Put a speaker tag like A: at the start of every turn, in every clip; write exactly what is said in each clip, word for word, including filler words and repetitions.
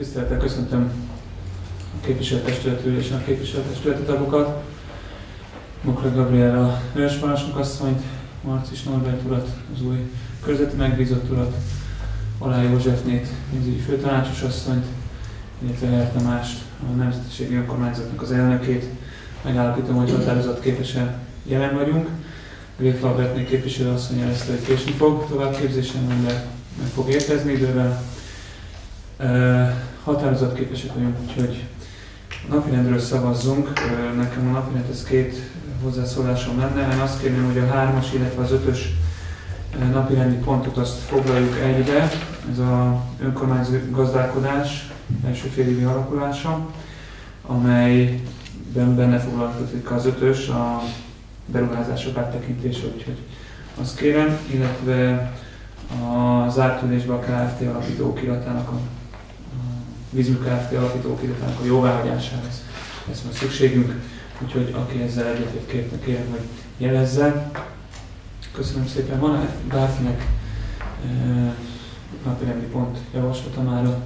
A: Tisztelettel köszöntöm a képviselőtestület ülésen a képviselőtestületi tagokat, Mokra Gabriella vörösparancsnok asszonyt, Marcis Norbert urat, az új körzeti megbízott urat, Alá Józsefnét, pénzügyi főtanácsos asszonyt, illetve Herr Tamást, a Nemzetiségi Önkormányzatnak az elnökét. Megállapítom, hogy határozott képesen jelen vagyunk. Gréf Albertné képviselő asszony jelezte, hogy késni fog továbbképzésen, de meg fog érkezni idővel. Uh, határozott képesek vagyunk, úgyhogy a napirendről szavazzunk. Uh, nekem a napirendhez két hozzászólásom lenne. Én azt kérném, hogy a hármas, illetve az ötös uh, napirendi pontot azt foglaljuk egybe. Ez az önkormányzati gazdálkodás első félévi alakulása, amelyben benne foglalkozik az ötös, a beruházások áttekintése, úgyhogy azt kérem, illetve a zárt ülésben a Kft. Alapító okiratának, a, a Vízmű Kft. Alapító okiratának a jóváhagyására lesz majd szükségünk, úgyhogy aki ezzel egyetért kérte, kérem, hogy jelezze. Köszönöm szépen. Van-e bárkinek e, napirendi pont javaslata mára?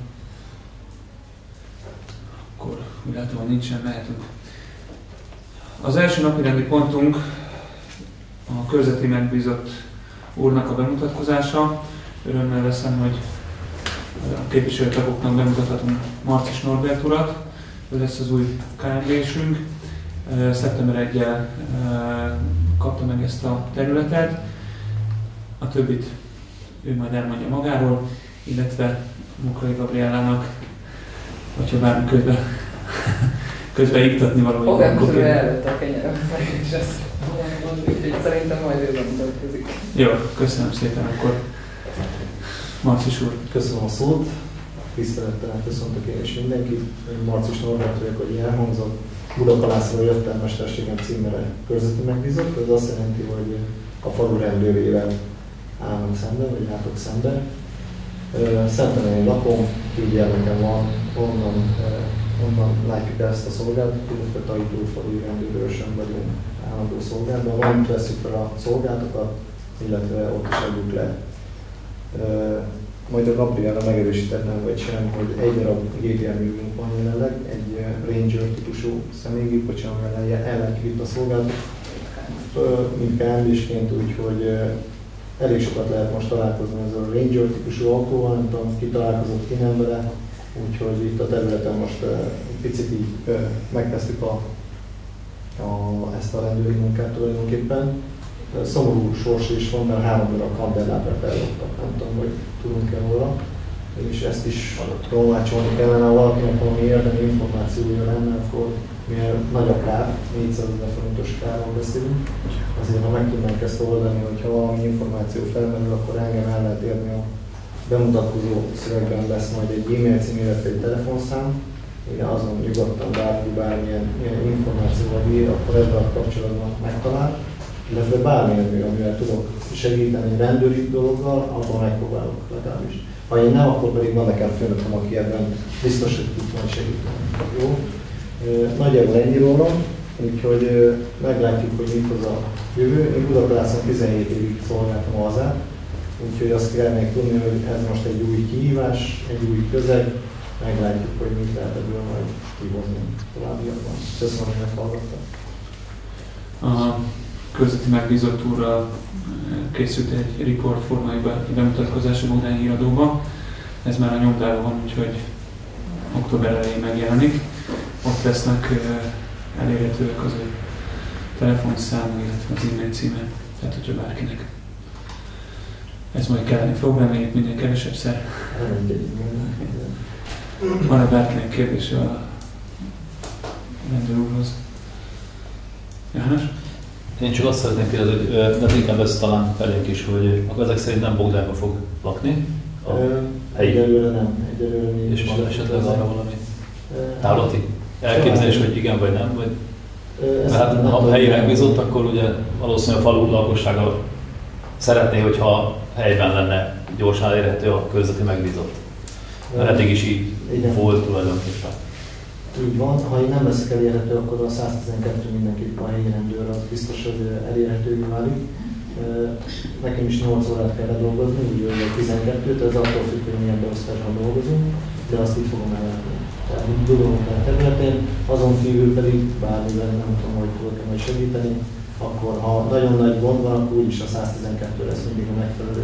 A: Akkor úgy látom, hogy nincsen, mehetünk. Az első napirendi pontunk a körzeti megbízott úrnak a bemutatkozása. Örömmel veszem, hogy a képviselőtagoknak bemutathatunk Marcis Norbert urat. Ő lesz az új ká em désünk. szeptember elsejével kapta meg ezt a területet. A többit ő majd elmondja magáról, illetve Mokrai Gabriellának, hogyha bármi közben, közben iktatni valójában.
B: Magán közül elvett a kenyerem, és ezt úgyhogy szerintem majd ő bemutatkozik.
A: Jó, köszönöm szépen, akkor Marcis úr.
C: Köszönöm a szót, tisztelettel köszöntök én is mindenkit. Én Marcis Norbert vagyok, hogy elhangzott. Budakalászról jöttem mesterségem címere körzeti megbízott. Ez azt jelenti, hogy a falu rendőrével állnak szemben, vagy látok szemben. Szentelenén lakom, így nekem van, onnan, onnan látjuk ezt a szolgáltatót, illetve Tajtófalui rendőrősen vagyunk állandó szolgálatban. Valamint veszük fel a szolgálatokat, illetve ott is adjuk le. Majd a Gabriella megerősítettem, vagy sem, hogy egy darab gépjárművünk van jelenleg, egy Ranger típusú személygép, amivel ellátjuk itt a szolgálatot, mint ká em désként, úgyhogy elég sokat lehet most találkozni ezzel a Ranger típusú autóval, nem tudom, ki találkozott, ki nem vele, úgyhogy itt a területen most egy picit így megkezdtük a, a, ezt a rendőri munkát tulajdonképpen. Szomorú sors is van, mert három darab kandellábra felloptak, nem tudom, hogy tudunk-e róla. És ezt is tolmácsolni kellene, ha valakinek valami érdemi információja lenne, akkor mivel nagy a kár, négyszázezer forintos kárról beszélünk. Azért, ha meg tudnánk ezt oldani, hogyha valami információ felmerül, akkor engem el lehet érni a bemutatkozó szövegben lesz majd egy e-mail cím, illetve egy telefonszám. Ugye azon nyugodtan bárki bármilyen információval bír, akkor ebben a kapcsolatban megtalál. Illetve bármilyen, amivel tudok segíteni rendőri dologgal, abban megpróbálok legalábbis. Ha én nem, akkor pedig van nekem főnököm, aki ebben biztos, hogy tud majd segíteni. Jó? Nagyjából ennyi rólam, úgyhogy meglátjuk, hogy mit hoz a jövő. Én Budakalászon tizenhét évig szolgáltam a hazát, úgyhogy azt kellene tudni, hogy ez most egy új kihívás, egy új közeg. Meglátjuk, hogy mit lehet ebből majd kihozni továbbiakban. Köszönöm, hogy meghallgattam.
A: A körzeti megbízott úrral készült egy report formai bemutatkozás a Bogdány híradóban. Ez már a nyomdában van, úgyhogy október elején megjelenik. Ott lesznek elérhetőek az ő telefonszáma, illetve az e-mail címe. Tehát, hogyha bárkinek ez majd kelleni fog, reméljük minél kevesebb szer. Van-e bárkinek kérdése a rendőr úrhoz? János?
D: Én csak azt szeretném kérdezni, hogy de inkább ez talán felénk is, hogy akkor ezek szerint nem Bogdányba fog lakni a helyi.
C: Egyelőre nem. Egyelőre mi
D: és van esetleg arra valami távlati elképzelés, hogy igen vagy nem? Vagy... Mert hát, ha a helyi megbízott, akkor ugye valószínűleg a falu lakossága szeretné, hogyha helyben lenne gyorsan elérhető a körzeti megbízott. Mert eddig is így igen. Volt tulajdonképpen.
C: Úgy van, ha én nem leszek elérhető, akkor a száz tizenkettő mindenképpen a helyi rendőr, az biztos, hogy elérhetővé válik. Nekem is nyolc órát kell dolgozni, úgy a tizenkettőt, ez attól függ, hogy milyen beosztásban dolgozunk. de azt így fogom ellátni. Tehát így dolgozunk a területén, azon kívül pedig bármivel nem tudom, hogy tudok majd segíteni, akkor ha nagyon nagy gond van, akkor úgyis a száztizenkettő lesz mindig a megfelelő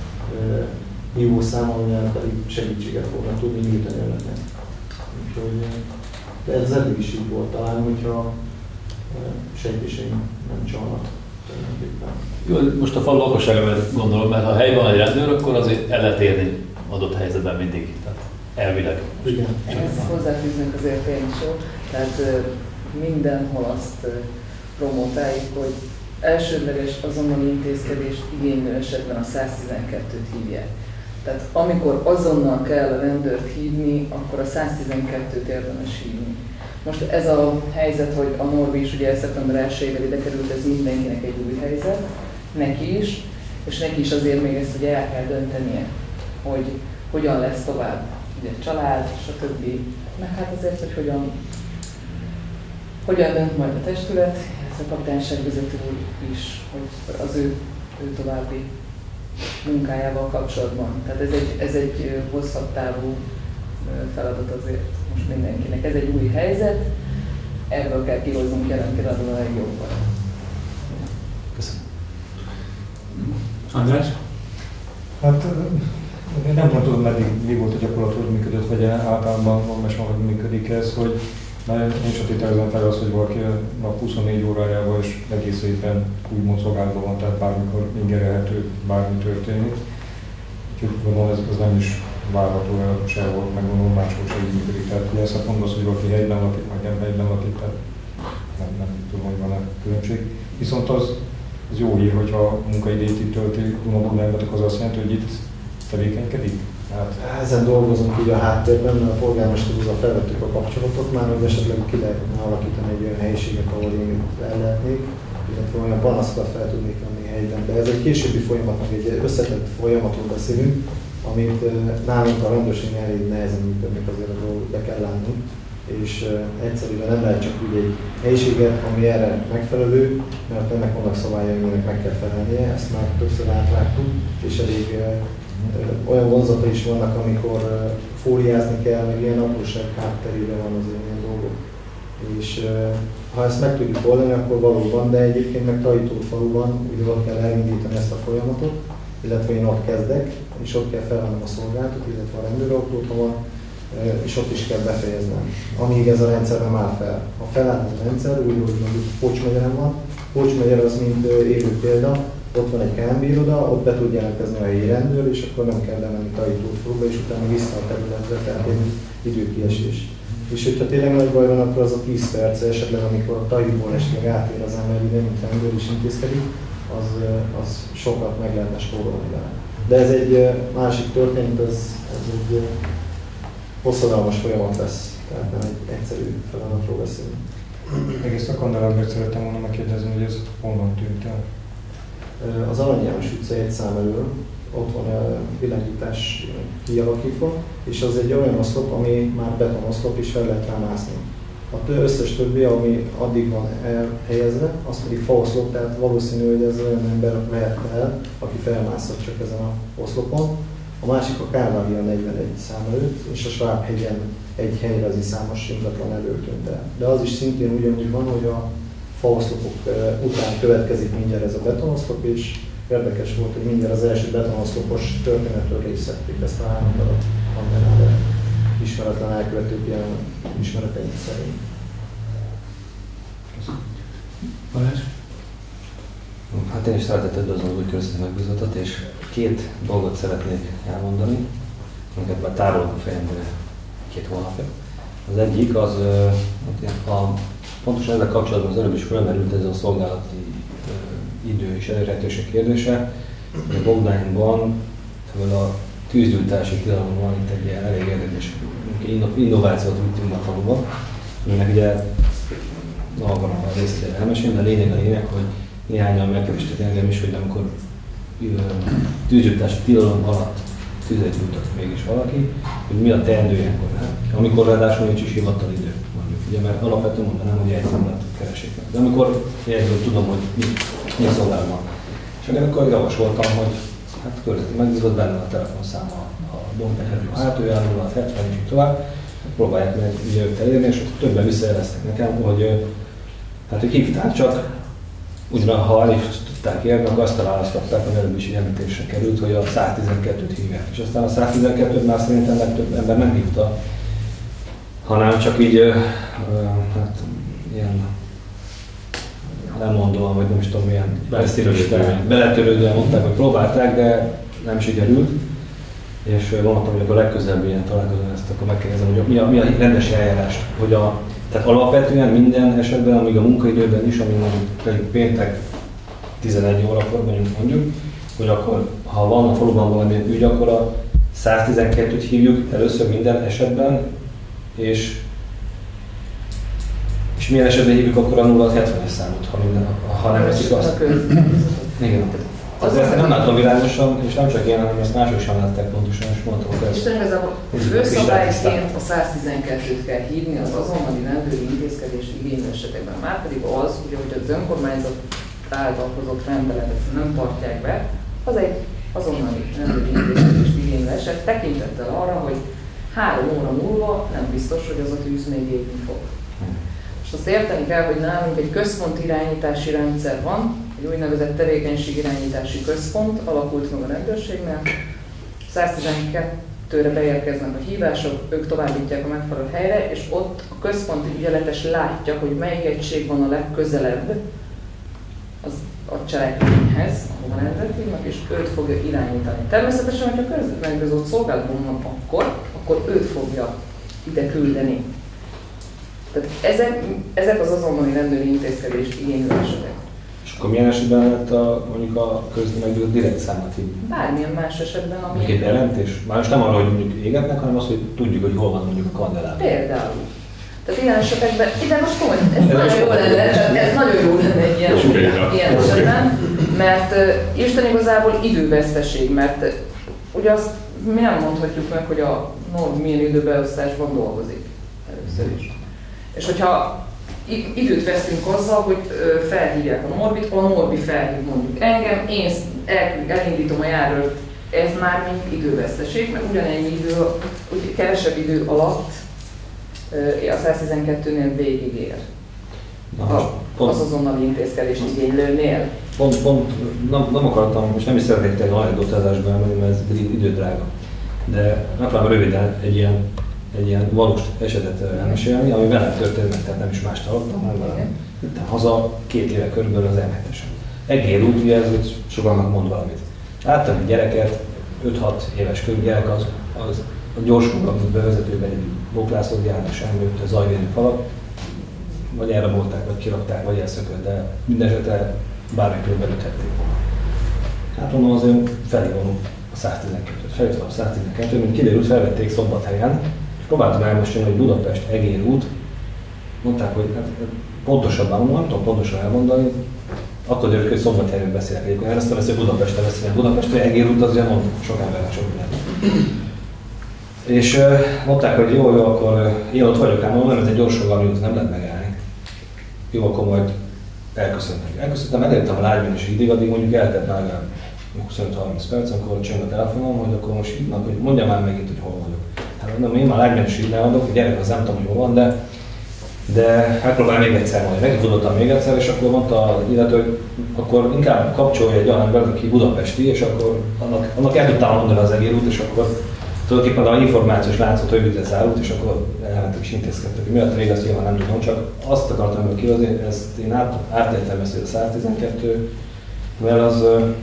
C: hívószám, amivel pedig segítséget fognak tudni nyújtani önöknek. Úgyhogy de ez eddig is így volt talán, hogyha sejtéseim nem csalnak.
D: Jó, most a falu lakosságra gondolom, mert ha helyben van egy rendőr, akkor azért el lehet érni adott helyzetben mindig. Tehát elvileg.
C: Igen.
B: Ehhez hozzáfűzünk azért én is, jó? Tehát mindenhol azt promotáljuk, hogy elsődleges azonnali intézkedést igénylő esetben a száztizenkettőt hívják. Tehát amikor azonnal kell a rendőrt hívni, akkor a száztizenkettőt érdemes hívni. Most ez a helyzet, hogy a Norbi is ugye szeptember elsejével ide került, ez mindenkinek egy új helyzet, neki is, és neki is azért még ezt ugye el kell döntenie, hogy hogyan lesz tovább, ugye család, stb. Meg hát azért, hogy hogyan, hogyan dönt majd a testület, ez a kapitányság vezető úr is, hogy az ő, ő további munkájával kapcsolatban. Tehát ez egy, ez egy hosszabb távú feladat azért most mindenkinek. Ez egy új helyzet, ebből kell kihoznunk jelen pillanatban a legjobban.
D: Köszönöm.
A: András?
E: Hát én nem tudom, meddig mi volt a gyakorlat, hogy működött, vagy általában most már működik ez, hogy én is tételezem fel az, hogy valaki nap huszonnégy órájában és egész évben úgy mozogásban van, tehát bármikor ingerelhető, bármi történik. Úgyhogy gondolom ez, ez nem is várható el sehol, meg gondolom máshol se így működik. Tehát ugye ezt mondasz, hogy valaki helyben lakik, vagy nem helyben lakik, tehát nem, nem tudom, hogy van-e különbség. Viszont az, az jó hír, hogyha a munkaidét itt tölti Dunabudán, az azt jelenti, hogy itt tevékenykedik? Hát.
C: Ezen dolgozunk így a háttérben, mert a polgármester úrral felvettük a kapcsolatot már, hogy esetleg ki lehetne alakítani egy olyan helyiséget, ahol én el lehetnék, illetve olyan panaszokat fel tudnék venni helyben. De ez egy későbbi folyamat, meg egy összetett folyamatról beszélünk, amit nálunk a rendőrségnél elég nehezen működnek, azért a dolgot be kell látni. És egyszerűen nem lehet csak úgy egy helyiséget, ami erre megfelelő, mert ennek vannak szabályai, aminek meg kell felelnie, ezt már többször átrágtuk, és elég olyan vonzata is vannak, amikor fóliázni kell, meg ilyen apróság hátterében van azért ilyen dolgok. És ha ezt meg tudjuk oldani, akkor valóban, de egyébként meg Tajítófaluban ugye ott kell elindítani ezt a folyamatot, illetve én ott kezdek, és ott kell felvennem a szolgálatot, illetve a rendőrautót, ha van, és ott is kell befejeznem, amíg ez a rendszer nem áll fel. Ha feláll ez a rendszer, úgy, hogy mondjuk Pócs megyeren van, Pócs megyer az mint élő példa, ott van egy ká em bé iroda, ott be tud jelentkezni a helyi rendőr, és akkor nem kell bemenni Tajítófaluba, és utána vissza a területre, tehát egy időkiesés. És hogyha tényleg nagy baj van, akkor az a tíz perc, esetleg amikor a Tajítóból esetleg átér az ember ide, mint rendőr is intézkedik, az, az sokat meg lehetne spórolni vele. De ez egy másik történet, ez, ez egy hosszadalmas folyamat lesz, tehát nem egy egyszerű feladatról beszélünk.
E: Egész a Kandelárban szerettem volna megkérdezni, hogy ez honnan tűnt el?
C: Az Arany János utca egy szám elől, ott van a világítás kialakítva, és az egy olyan oszlop, ami már betonoszlop, és fel lehet rá mászni. A összes többi, ami addig van elhelyezve, az pedig faoszlop, tehát valószínű, hogy ez olyan ember mehet el, aki felmászott csak ezen a oszlopon. A másik a Kálvária negyvenegy szám előtt, és a Svábhegyen egy helyrezi számos ingatlan előtt tűnt el. De az is szintén ugyanúgy van, hogy a faoszlopok után következik mindjárt ez a betonoszlop, és érdekes volt, hogy mindjárt az első betonoszlopos történetről részlették ezt a három darab annál ismeretlen elkövetők ilyen ismereteink szerint.
A: Balázs?
F: Hát én is szeretettel üdvözlöm az új környezeti megbízottat, és két dolgot szeretnék elmondani, amiket már tárolok a fejemben két hónapja. Az egyik az, a, pontosan ezzel kapcsolatban az előbb is felmerült ez a szolgálati idő és elérhetőség kérdése. A Bogdányban ebből a tűzgyújtási tilalom van itt egy ilyen elég érdekes innovációt vittünk a faluba, aminek ugye nem akarom a részletére elmesélni, de a lényeg a lényeg, hogy néhányan megkerestek engem is, hogy amikor tűzgyújtási tilalom alatt tüzet gyújtott mégis valaki, hogy mi a teendő ilyenkor, amikor ráadásul nincs is hivatalidő, mondjuk, ugye, mert alapvetően mondanám, hogy egy szolgálatot keresik meg. De amikor ilyenkor tudom, hogy mi, mi a szolgálat van. És akkor javasoltam, hogy hát körülbelül megbízott benne a telefonszáma a bombáját, a hátuljáról, a hetven és így tovább, próbálják meg ugye őt elérni, és többen visszajeleztek nekem, hogy hát hogy hívták csak, ugyan ha el is tudták érni, akkor azt választották, hogy előbb is így említésre került, hogy a száztizenkettőt hívják. És aztán a száztizenkettőt már szerintem legtöbb ember nem hívta, hanem csak így, hát ilyen lemondóan, vagy nem is tudom milyen beletörődően, beletörődően mondták, hogy próbálták, de nem sikerült. És mondtam, hogy akkor legközelebb ilyen találkozón ezt akkor megkérdezem, hogy mi a, mi a rendes eljárás, hogy a, tehát alapvetően minden esetben, amíg a munkaidőben is, amíg mondjuk péntek tizenegy órakor mondjuk, mondjuk, hogy akkor ha van a faluban valami ügy, akkor a száztizenkettőt hívjuk először minden esetben, és, és milyen esetben hívjuk akkor a nulla hetvenes számot, ha, minden, ha nem veszik azt. Igen. Az ezt nem látom világosan, és nem csak én, hanem ezt mások sem látták pontosan, és mondtam, hogy ez...
B: És igazából főszabályként a száztizenkettőt kell hívni az azonnali rendőri intézkedés igénylő esetekben. Márpedig az, ugye, hogy az önkormányzat által hozott rendeletet nem tartják be, az egy azonnali rendőri intézkedés igénylő eset tekintettel arra, hogy három óra múlva nem biztos, hogy az a tűz még égni fog. És azt érteni kell, hogy nálunk egy központi irányítási rendszer van, egy úgynevezett tevékenységirányítási központ alakult meg a rendőrségnél. száztizenkettőre beérkeznek a hívások, ők továbbítják a megfelelő helyre, és ott a központi ügyeletes látja, hogy melyik egység van a legközelebb az a cselekményhez, ahova rendőrt hívnak, és őt fogja irányítani. Természetesen, hogyha körzetmegbízott szolgálatban van akkor, akkor őt fogja ide küldeni. Tehát ezek, ezek az azonnali rendőri intézkedést igénylő esetek.
F: És akkor milyen esetben lehet a, mondjuk a közmegbízott direkt számát hívni?
B: Bármilyen más esetben, ami...
F: Mondjuk egy bejelentés? Már most nem arra, hogy mondjuk égetnek, hanem az, hogy tudjuk, hogy hol van mondjuk a kandelában.
B: Például. Tehát ilyen esetekben, ide most komoly, ez, ez nagyon jó lenne, ez nagyon jó lenne egy ilyen, ilyen esetben, mert uh, Isten igazából időveszteség, mert uh, ugye azt mi nem mondhatjuk meg, hogy a Norbi milyen időbeosztásban dolgozik először is. És hogyha időt veszünk azzal, hogy uh, felhívják a Norbit, a Norbi felhív mondjuk engem, én el, elindítom a járőrt, ez már mind időveszteség, mert ugyanennyi idő, úgy kevesebb idő alatt a száztizenkettőnél végigér. Az azonnali intézkedést igénylőnél.
F: Pont, pont nem, nem akartam, most nem is szeretnék egy anekdotázásba elmenni, mert ez idődrága. De megpróbálom röviden egy ilyen, egy ilyen valós esetet elmesélni, ami velem történt, tehát nem is mást hallottam, hanem jöttem haza két éve körülbelül az em hetesen. Egér út, ugye ez sokaknak mond valamit. Láttam egy gyereket, öt-hat éves körül gyerek, az, az a gyorsulagút bevezetőben egy boklászott járás elműtt a zajvédő falat, vagy elrabolták, vagy kirakták, vagy elszökött, de mindenesetre bármikor belüthették volna. Hát mondom, azért felhívom a száztizenkettőt. Felhívtam a száztizenkettőt, mint kiderült, felvették Szombathelyen, és próbáltam elmesélni, hogy Budapest-Egér út. Mondták, hogy hát, pontosabban mondom, nem tudom pontosan elmondani, akkor derült, hogy Szombathelyen beszélek egyébként. Én ezt hogy Budapesten beszélek. Budapest-Egér út az ugye mondom, sok embernek sok minden. És uh, mondták, hogy jó, jó, akkor uh, én ott vagyok, ám mondom, ez egy gyors amit nem lehet megállni. Jó, akkor majd elköszöntem. Elköszöntem, elértem a lágymenési idig, addig mondjuk eltett már huszonöt-harminc perc, amikor csönd a telefonom, hogy akkor most hívnak, hogy mondjam már megint, hogy hol vagyok. Hát mondom, én már lágymenési idnél adok, a gyerek az nem tudom, hogy hol van, de, de megpróbálj még egyszer majd. Megfordultam még egyszer, és akkor mondta az illető, hogy akkor inkább kapcsolja egy olyan embert, aki budapesti, és akkor annak, annak el tudtam mondani az Egér út, és akkor tulajdonképpen az információs láncot rövidre zárult, és akkor elmentek és intézkedtek. Miatt még azt nyilván nem tudom, csak azt akartam hogy kihozni, ezt én át, átértelmeztem a száztizenkettő, mert az,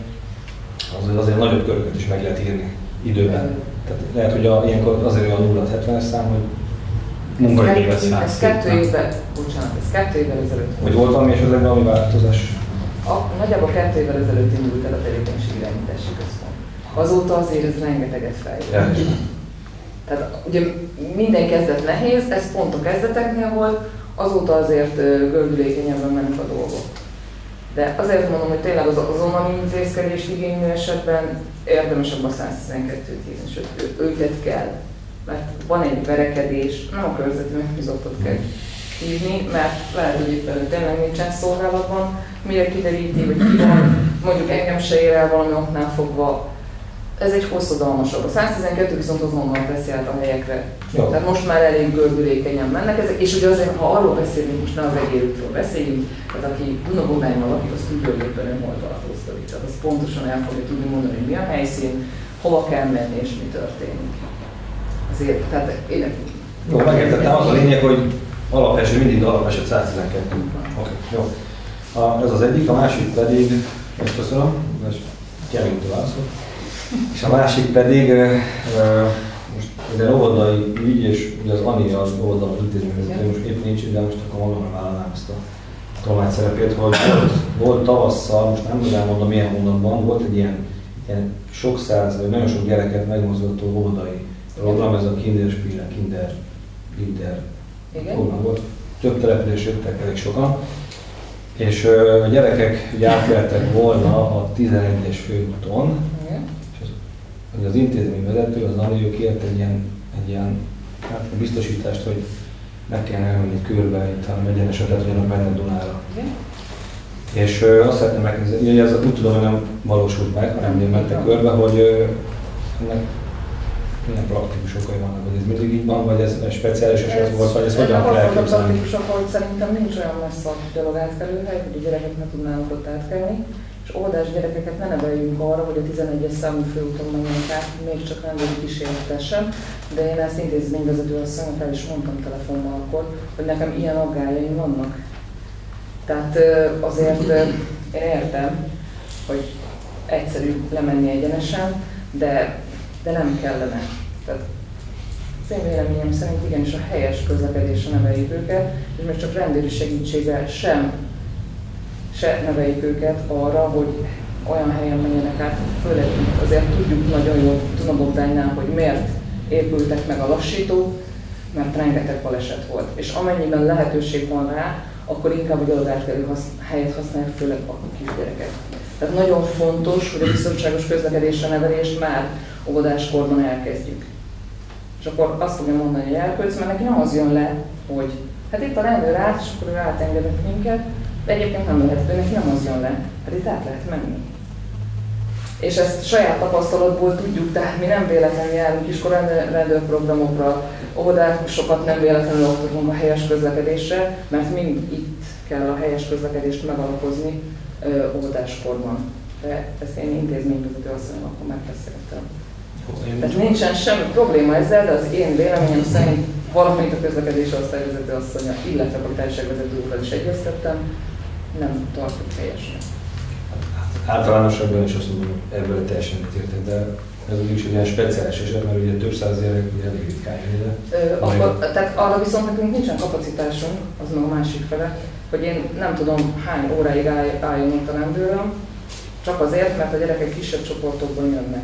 F: az azért nagyobb köröket is meg lehet írni időben. Tehát lehet, hogy a, ilyenkor azért olyan nulla hetvenes szám, hogy munkaidőben szám.
B: Ez kettő évvel, bocsánat, ez kettő évvel ezelőtt.
F: Hogy volt valami és ezekben valami változás?
B: A, nagyjából kettő évvel ezelőtt indult el a tevékenységirányítási központ. Azóta azért ez rengeteget fejlődött. Ja. Tehát ugye minden kezdet nehéz, ez pont a kezdeteknél volt, azóta azért gördülékenyebben mennek a dolgok. De azért mondom, hogy tényleg az azonnali intézkedést igénylő esetben érdemesebb a száztizenkettőt hívni, sőt őket kell. Mert van egy verekedés, nem a körzeti megbízottat kell hívni, mert lehet, hogy éppen tényleg nincsen szolgálatban, mire kideríti, hogy ki van, mondjuk engem se ér el valami oknál fogva, Ez egy hosszadalmasabb. A száztizenkettő viszont azonnal veszi át a helyekre.
E: Jó.
B: Tehát most már elég gördülékenyen mennek ezek, és ugye azért, ha arról beszélünk, most ne az egérükről beszéljünk, tehát aki Dunabogánynal lakik, az tudja, hogy éppen ön hol tartózkodik. Tehát az pontosan el fogja tudni mondani, hogy mi a helyszín, hova kell menni és mi történik. Azért, tehát én...
F: Jó, megértettem, az a lényeg, hogy alapeset, mindig alapeset száztizenkettő. Okay, jó. A, ez az egyik, a másik pedig, ezt köszönöm, és keménytől válaszol. És a másik pedig, e, e, most ez egy óvodai ügy, és ugye az Ani az óvodai intézményvezető, most épp nincs, de most akkor magamra vállalnám ezt a tolmács szerepét, hogy volt, volt tavasszal, most nem tudom mondom milyen hónapban, volt egy ilyen, ilyen sok száz, vagy nagyon sok gyereket megmozgató óvodai program, ez a Kinderspiele, Kinder, Kinder program volt. Több település jöttek elég sokan. És a gyerekek ugye átkeltek volna a tizenegyes főúton, és az, az intézményvezető, az Ani, ő kért egy ilyen, egy ilyen hát, biztosítást, hogy meg kell elmenni körbe, itt hanem egyeneset lehet, hogy annak mennek Dunára. Igen. És ö, azt szeretném megkérdezni, hogy ez úgy tudom, hogy nem valósult meg, hanem én mentek körbe, hogy ö, ennek milyen praktikus okai vannak, hogy ez mindig így van, vagy ez speciális, és ez volt, vagy ez hogyan kell elképzelni?
B: A praktikus okai szerintem nincs olyan messze a dolog átkelőhely, hogy a gyerekek ne tudnának ott átkelni, és óvodás gyerekeket ne neveljünk arra, hogy a tizenegyes számú főúton menjenek át, még csak rendőri kísérletesen, de én ezt intézményvezető asszonynak el is mondtam telefonban akkor, hogy nekem ilyen aggályaim vannak. Tehát azért én értem, hogy egyszerű lemenni egyenesen, de, de nem kellene. Tehát az én véleményem szerint igenis a helyes közlekedésre neveljük őket, és még csak rendőri segítséggel sem se neveljük őket arra, hogy olyan helyen menjenek át, főleg azért tudjuk nagyon jól Dunabogdánynál, hogy miért épültek meg a lassítók, mert rengeteg baleset volt. És amennyiben lehetőség van rá, akkor inkább a gyalogátkelő helyet használják, főleg a kisgyerekek. Tehát nagyon fontos, hogy a biztonságos közlekedésre nevelést már óvodáskorban elkezdjük. És akkor azt fogja mondani, hogy elköltsz, mert neki nem az jön le, hogy hát itt a rendőr át, és akkor ő átengedett minket, de egyébként nem lehet, neki nem az jön le, hát itt át lehet menni. És ezt saját tapasztalatból tudjuk, tehát mi nem véletlenül járunk iskolai rendőrprogramokra, óvodásokat nem véletlenül oktatunk a helyes közlekedésre, mert mind itt kell a helyes közlekedést megalapozni óvodáskorban. De ezt én intézményvezető asszonyom akkor megbeszéltem. Tehát nincsen semmi probléma ezzel, de az én véleményem szerint valamint a közlekedési osztályvezető asszonya, illetve a kapitányságvezető úrral is egyeztettem, nem tartok helyesnek.
F: Általánosabban is azt mondom, ebből teljesen értek, de ez is egy ilyen speciális eset, mert ugye több száz gyerek elég ritkán jön ide.
B: Tehát arra viszont nekünk nincsen kapacitásunk, az meg a másik fele, hogy én nem tudom hány óráig áll, álljon ott a rendőröm, csak azért, mert a gyerekek kisebb csoportokban jönnek.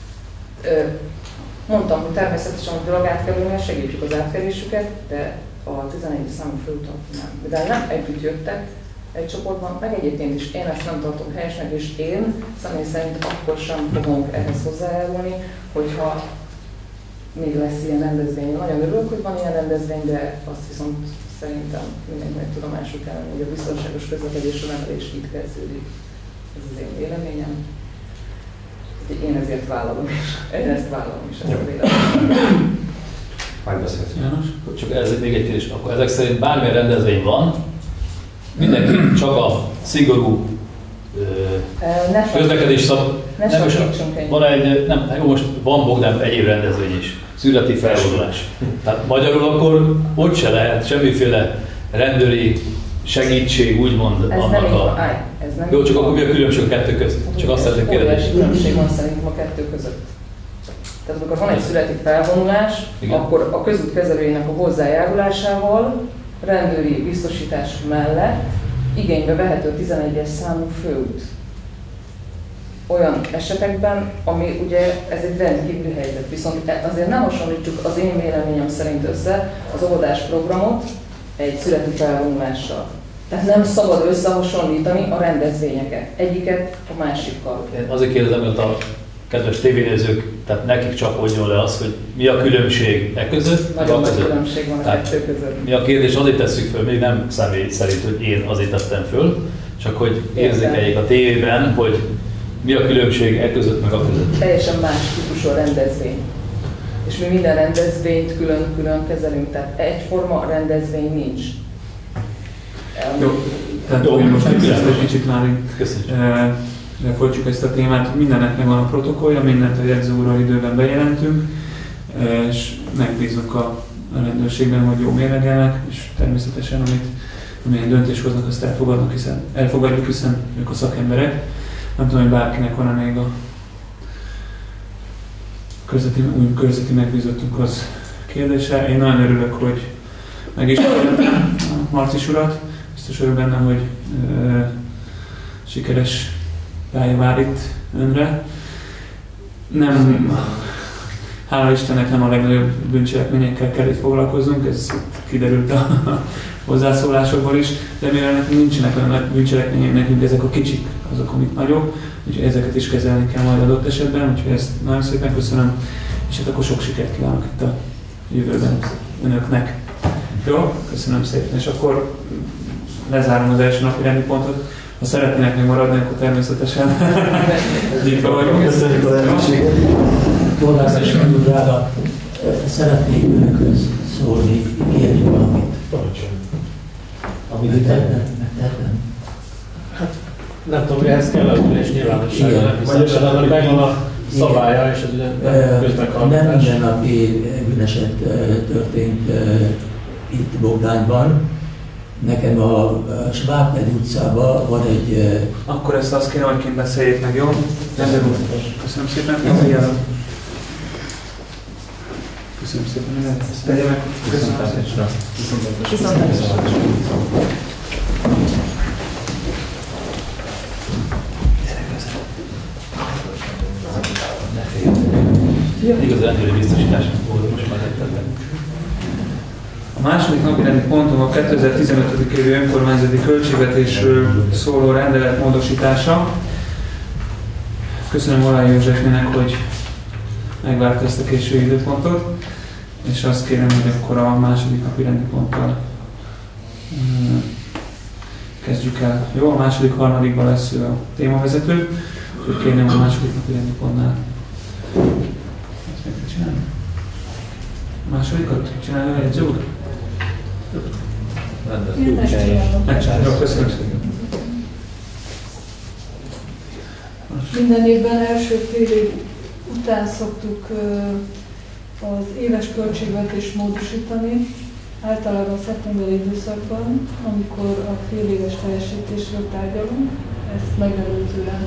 B: Mondtam, hogy természetesen a dolgátkelőnél segítjük az átkelésüket, de a tizenegyes számú főúton nem. De nem együtt jöttek egy csoportban, meg egyébként is én ezt nem tartom helyesnek, és én személy szerint akkor sem fogok ehhez hozzájárulni, hogyha még lesz ilyen rendezvény. Nagyon örülök, hogy van ilyen rendezvény, de azt viszont szerintem mindenkinek tudomásul kell, hogy a biztonságos közlekedésre nevelés itt kezdődik. Ez az én véleményem. Én ezért vállalom is. Én ezt vállalom is, ezt a véleményem.
F: Megbeszélsz.
A: János?
D: Csak ez még egy kérdés. Akkor ezek szerint bármilyen rendezvény van, mindenki csak a szigorú uh, közlekedés szab...
B: Ne
D: nem, van egy, nem, jó, most van Bogdán egyéb rendezvény is, születi felvonulás. Tehát magyarul akkor ott se lehet semmiféle rendőri segítség, úgymond
B: ez
D: annak
B: nem
D: a...
B: Áj, ez nem
D: jó, csak akkor mi a különbség a kettő között? Csak azt szeretném kérdezni.
B: Óriási különbség van szerintem a kettő között. Tehát amikor van egy születi felvonulás, igen, akkor a közút kezelőjének a hozzájárulásával, rendőri biztosítás mellett igénybe vehető a tizenegyes számú főút. Olyan esetekben, ami ugye ez egy rendkívüli helyzet, viszont azért nem hasonlítsuk az én véleményem szerint össze az óvodás programot egy születi felvonulással. Tehát nem szabad összehasonlítani a rendezvényeket, egyiket a másikkal.
D: Én azért kérdezem, hogy a kedves tévénézők, tehát nekik csapódjon le az, hogy mi a különbség e között,
B: nagyon
D: a
B: nagy
D: között.
B: különbség van a kettő között.
D: Mi a kérdés, azért tesszük föl, még nem személy szerint, hogy én azért tettem föl, csak hogy érzékeljék a tévében, hogy Mi a különbség e között meg a között?
B: Teljesen más típusú rendezvény. És mi minden rendezvényt külön-külön kezelünk, tehát egyforma rendezvény nincs.
A: Jó, tehát Jó, most ezt egy kicsit már lefolytjuk ezt a témát, mindennek megvan a protokollja, mindent a jegyző úrral időben bejelentünk, és megbízunk a rendőrségben, hogy jó mérlegelnek, és természetesen amit amilyen döntés hoznak, azt elfogadnak, hiszen, elfogadjuk, hiszen ők a szakemberek. Nem tudom, hogy bárkinek van-e még a körzeti, új körzeti megbízottunk az kérdése. Én nagyon örülök, hogy megismertem a Marcis urat. Biztos örül benne, hogy ö, sikeres pálya vár itt önre. Nem, hála Istennek nem a legnagyobb bűncselekményekkel kell itt foglalkoznunk, ez kiderült a hozzászólásokból is, de mivel nekünk nincsenek olyan nagy bűncselekmények, nekünk ezek a kicsik, azok, amik nagyobb, úgyhogy ezeket is kezelni kell majd adott esetben, úgyhogy ezt nagyon szépen köszönöm, és hát akkor sok sikert kívánok itt a jövőben önöknek. Jó, köszönöm szépen, és akkor lezárom az első napi rendi pontot. Ha szeretnének még maradni, akkor természetesen nyitva vagyunk.
C: Köszönjük a lehetőséget.
G: Polgármester úrrára szeretnék önökhöz szólni, kérni valamit. Amit tettem.
H: Hát nem tudom, hogy ehhez kell az ülés nyilvánossága, hiszen annak megvan a szabálya, és ez ugye közmeghallgatás.
G: Nem mindennapi bűneset történt itt Bogdányban. Nekem a Schwabner utcában van egy...
A: Akkor ezt azt kéne, hogy kint beszéljék meg, jó? Rendben úr. Köszönöm szépen. Köszönöm szépen. Ezt tegye meg. Köszönöm.
B: Viszontlátásra.
D: Igaz, rendőri biztosítás volt, most már tettem.
A: A második napi rendi pontom a kétezer-tizenöt. évi önkormányzati költségvetésről szóló rendelet módosítása. Köszönöm Olaj Józsefnének, hogy megvárta ezt a késő időpontot, és azt kérem, hogy akkor a második napi rendi ponttal kezdjük el. Jó, a második, harmadikban lesz ő a témavezető, úgyhogy kérném a második napi rendi pontnál. Ezt meg kell csinálni? A másodikat csinálja a jegyző úr? Megcsináljuk, köszönöm szépen.
I: Minden évben első fél év után szoktuk az éves költségvetést módosítani, általában szeptemberi időszakban, amikor a fél éves teljesítésről tárgyalunk. Ezt megelőzően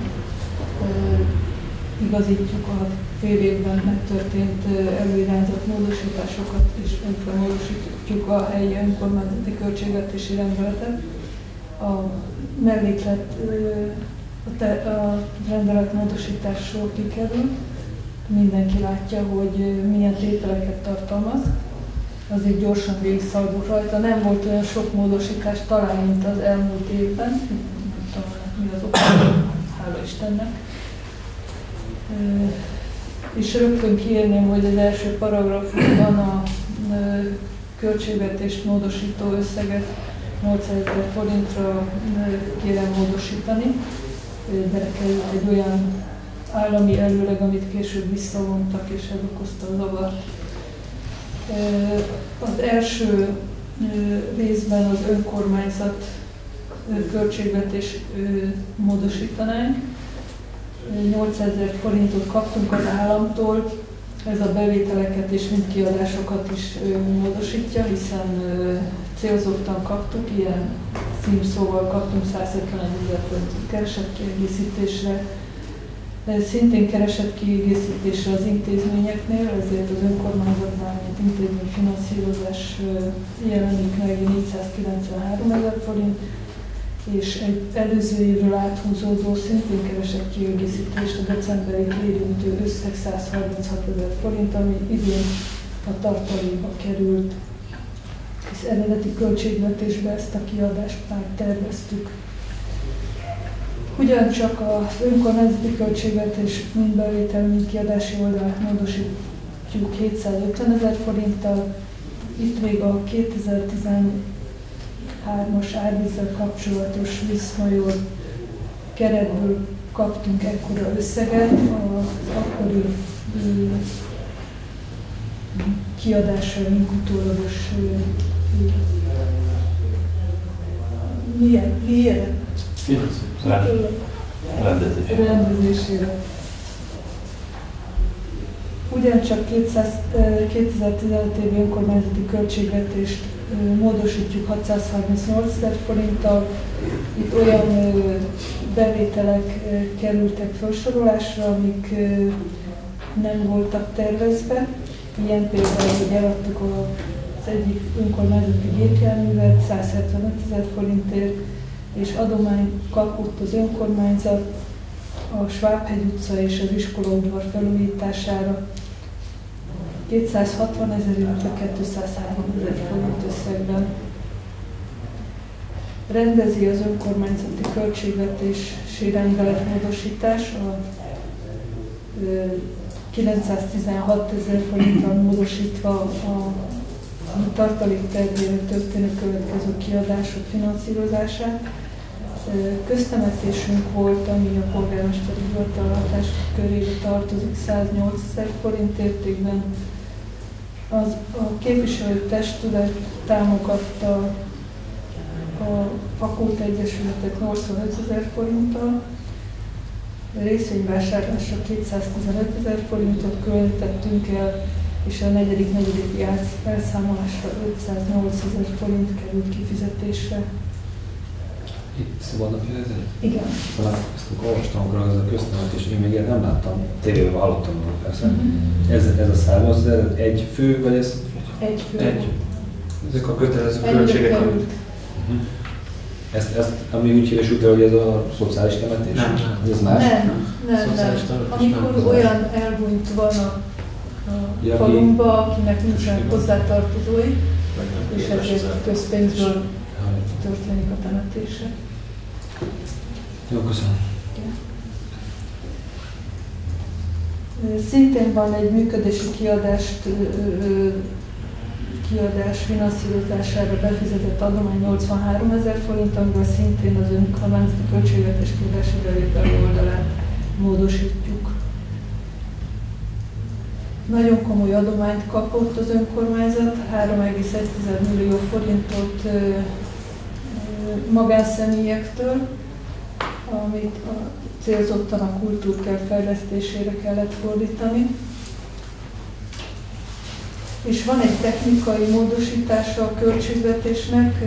I: igazítjuk a fél évben megtörtént előirányzott módosításokat, és módosítjuk a helyi önkormányzati költségvetési rendeletet. A melléklet a, te, a rendelet módosításról kikerül. Mindenki látja, hogy milyen tételeket tartalmaz. Azért gyorsan végigszalgok rajta. Nem volt olyan sok módosítás talán, mint az elmúlt évben. Nem tudom, mi az oka, hála Istennek. És rögtön kiírném, hogy az első paragrafusban a költségvetést módosító összeget nyolcezer forintra kérem módosítani. Belekerült egy olyan állami előleg, amit később visszavontak, és ez okozta a zavart. Az első részben az önkormányzat költségvetés módosítanánk. nyolcezer forintot kaptunk az államtól, ez a bevételeket és mind kiadásokat is módosítja, hiszen célzottan kaptuk, ilyen címszóval kaptunk száz hetvenezer forintot keresetkiegészítésre, szintén keresetkiegészítésre az intézményeknél, ezért az önkormányzatnál, mint intézményfinanszírozás jelenik meg négyszázkilencvenháromezer forint, és egy előző évről áthúzódó szintén keresett kiegészítést a decemberi érintő összeg százharminchatezer forint, ami idén a tartalékba került, hisz eredeti költségvetésbe ezt a kiadást már terveztük. Ugyancsak az önkormányzati költségvetés mind bevétel, mind kiadási oldalát módosítjuk hétszázötvenezer forinttal. Itt még a kétezer-tizenhármas árvízzel kapcsolatos Viszmajor keretből kaptunk ekkora összeget az akkori kiadásaink utólagos milyen, milyen?
D: Rendezésére.
I: Rendezésére. Ugyancsak kétezer-tizenöt évi önkormányzati költségvetést módosítjuk hatszázharmincnyolcezer forinttal. Itt olyan bevételek kerültek felsorolásra, amik nem voltak tervezve. Ilyen például, hogy eladtuk az egyik önkormányzati gépjárművet százhetvenötezer forintért, és adományt kapott az önkormányzat a Schwab-hegy utca és az iskolaudvar felújítására kétszázhatvanezer, illetve kétszázháromezer forint összegben. Rendezi az önkormányzati költségvetési rendeletmódosítás a kilencszáztizenhatezer forinttal módosítva a tartaléktervére történő következő kiadások finanszírozását. Köztemetésünk volt, ami a polgármesteri hivatal hatáskörébe tartozik száznyolcezer forint értékben. Az, a képviselőtestület támogatta a Fakult Egyesületet nyolcvanötezer forinttal, részvényvásárlásra kétszáztizenötezer forintot különítettünk el, és a negyedik negyedik elszámolásra ötszáznyolcezer forint került kifizetésre.
F: Itt szabadna fizetni?
I: Igen.
F: Talán ezt olvastam, akkor az a köztemetés, én még ilyet nem láttam, tévében hallottam róla persze. Mm-hmm. Ez, ez a számos, ez egy fő, vagy ez?
I: Egy fő.
A: Egy. Ezek a kötelező költségek.
F: Uh-huh. Ezt, ezt, ami úgy hívesült el, hogy ez a szociális temetés?
A: Nem, nem.
F: Ez más?
I: Nem, nem, nem. Amikor
F: nem,
I: olyan elhunyt van a, a
F: ja,
I: falunkba, akinek nincsen hozzátartozói, és ezért közpénzből történik a temetése.
F: Jó, köszönöm.
I: Szintén van egy működési kiadást, kiadás finanszírozására befizetett adomány nyolcvanháromezer forint, amivel szintén az önkormányzati költségvetés kiadási bevételi oldalát módosítjuk. Nagyon komoly adományt kapott az önkormányzat, három egész egy millió forintot magánszemélyektől, amit a célzottan a kultúrkert fejlesztésére kellett fordítani. És van egy technikai módosítása a költségvetésnek,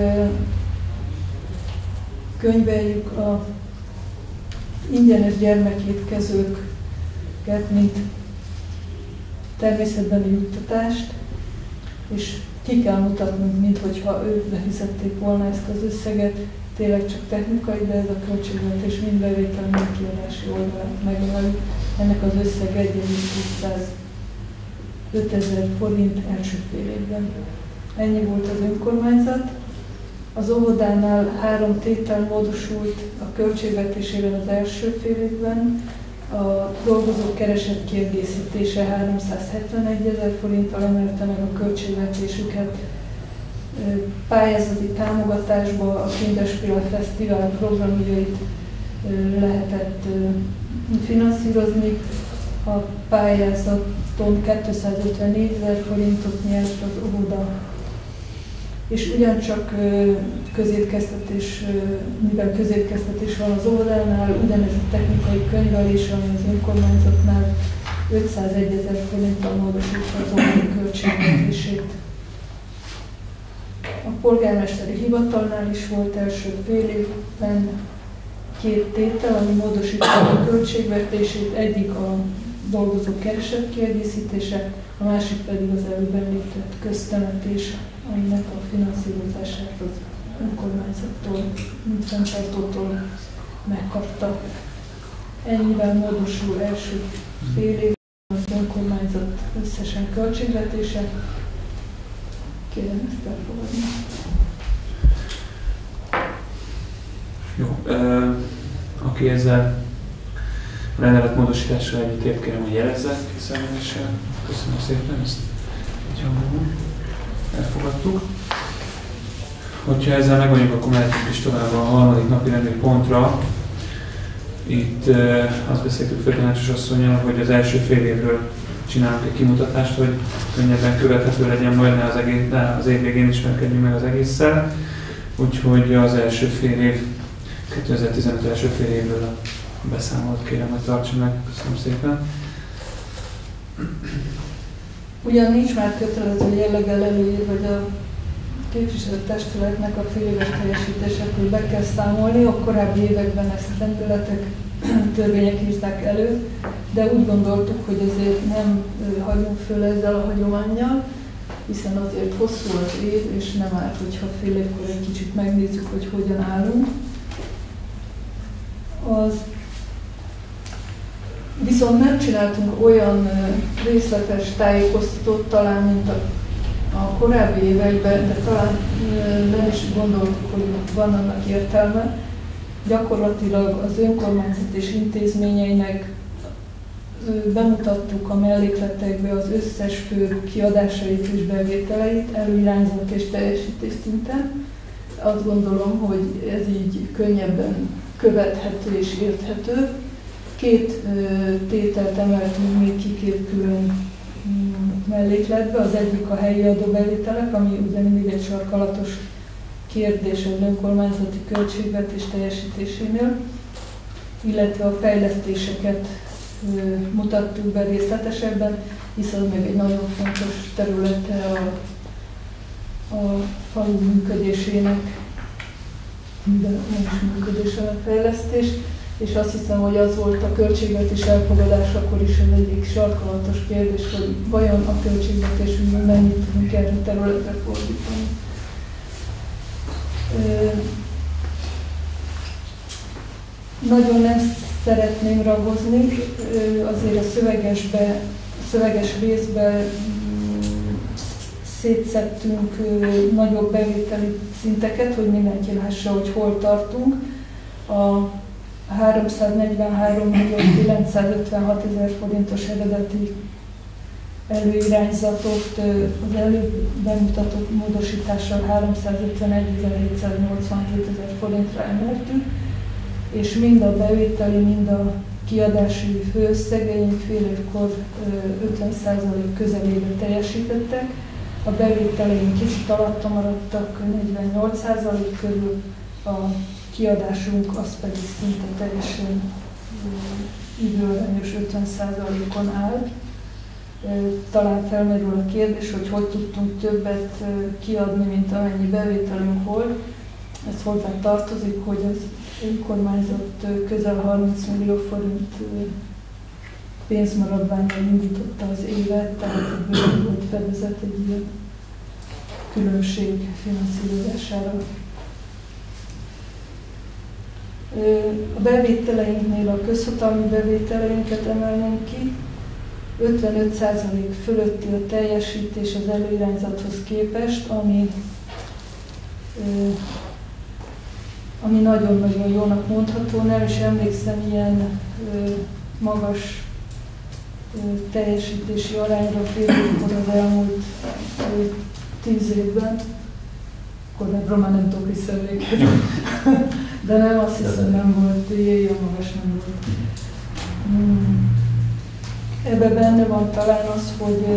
I: könyveljük a ingyenes gyermekétkezőket, mint természetbeni juttatást, és ki kell mutatnunk, minthogyha ők befizették volna ezt az összeget, tényleg csak technikai, de ez a költségvetés mind bevétel, mind kiadási oldalát megöljük. Ennek az összeg egy millió kétszázötezer forint első fél évben. Ennyi volt az önkormányzat. Az óvodánál három tétel módosult a költségvetésében az első fél évben. A dolgozók keresett kiegészítése háromszázhetvenegy forinttal emelte meg a költségvetésüket. Pályázati támogatásba a Kinderspiel Fesztivál programjait lehetett finanszírozni. A pályázaton kétszázötvennégy forintot nyert az óvoda. És ugyancsak középkeztetés, mivel középkeztetés van az óvodánál, ugyanez a technikai könyvelés, ami az önkormányzatnál ötszázegyezer forinttal módosítja az óvodai költségvetését. A polgármesteri hivatalnál is volt első fél évben két tétel, ami módosította a költségvetését, egyik a dolgozók keresett kiegészítése, a másik pedig az előbb említett köztemetés, aminek a finanszírozását az önkormányzattól, mint fenntartótól megkapta. Ennyivel módosul első fél évben az önkormányzat összesen költségvetése. Kérem ezt elfogadni.
A: Jó, aki ezzel a rendeletmódosítással egyetért, kérem, hogy jelezzek, hiszen köszönöm szépen, ezt egy hangban elfogadtuk. Hogyha ezzel meg vagyunk, akkor mehetünk is tovább a harmadik napi rendi pontra, Itt azt beszéltük főtanácsos asszonnyal, hogy az első fél évről csinálunk egy kimutatást, hogy könnyebben követhető legyen, majd ne az, egész, ne az év végén ismerkedjünk meg az egésszel. Úgyhogy az első fél év, kétezer-tizenöt első fél évről a beszámolót kérem, hogy tartsa meg. Köszönöm szépen.
I: Ugyan nincs már kötelező jelleggel előír, hogy a képviselőtestületnek a féléves teljesítésekről be kell számolni, a korábbi években ezt rendeletek, törvények írták elő, de úgy gondoltuk, hogy azért nem hagyunk föl ezzel a hagyománnyal, hiszen azért hosszú az év, és nem árt, hogyha fél évkor egy kicsit megnézzük, hogy hogyan állunk. Az Viszont nem csináltunk olyan részletes tájékoztatót talán, mint a, a korábbi években, de talán nem is gondoltuk, hogy van annak értelme. Gyakorlatilag az önkormányzat és intézményeinek bemutattuk a mellékletekbe az összes fő kiadásait és bevételeit, előirányzat és teljesítés szinten. Azt gondolom, hogy ez így könnyebben követhető és érthető. Két tételt emeltünk még ki két külön mellékletbe. Az egyik a helyi adóbevételek, ami ugye mindig egy sarkalatos kérdés az önkormányzati költségvetés teljesítésénél, illetve a fejlesztéseket mutattuk be részletesebben, hiszen az meg egy nagyon fontos területe a, a falu működésének, de nem is működés a fejlesztés, és azt hiszem, hogy az volt a költségvetés elfogadásakor is az egyik sarkalatos kérdés, hogy vajon a költségvetésünkben mennyit tudunk erre a területre fordítani. Nagyon nem szeretném ragozni, azért a szövegesbe, szöveges részbe szétszedtünk nagyobb bevételi szinteket, hogy mindenki lássa, hogy hol tartunk. A háromszáznegyvenhárom millió kilencszázötvenhat ezer forintos eredeti előirányzatot az előbb bemutatott módosítással háromszázötvenegy-hétszáznyolcvanhét ezer forintra emeltük, és mind a bevételi, mind a kiadási főösszegeink fél évkor ötven százalék közelébe teljesítettek. A bevételeink kicsit alatta maradtak, negyvennyolc százalék körül, a kiadásunk az pedig szinte teljesen időarányos ötven százalékon áll. Talán felmerül a kérdés, hogy hogy tudtunk többet kiadni, mint amennyi bevételünk volt. Ez hozzá tartozik, hogy az önkormányzat közel harminc millió forint pénzmaradvánnyal indította az évet, tehát ebből volt fedezet egy ilyen különbség finanszírozására. A bevételeinknél a közhatalmi bevételeinket emelnénk ki, ötvenöt százalék fölötti a teljesítés az előirányzathoz képest, ami, ami nagyon-nagyon jónak mondható. Nem is emlékszem ilyen magas teljesítési arányra fél évkor az elmúlt tíz évben. Korábban már nem tudok visszaemlékezni. De nem, azt hiszem, nem volt, ilyen magas nem volt. Hmm. Ebben benne van talán az, hogy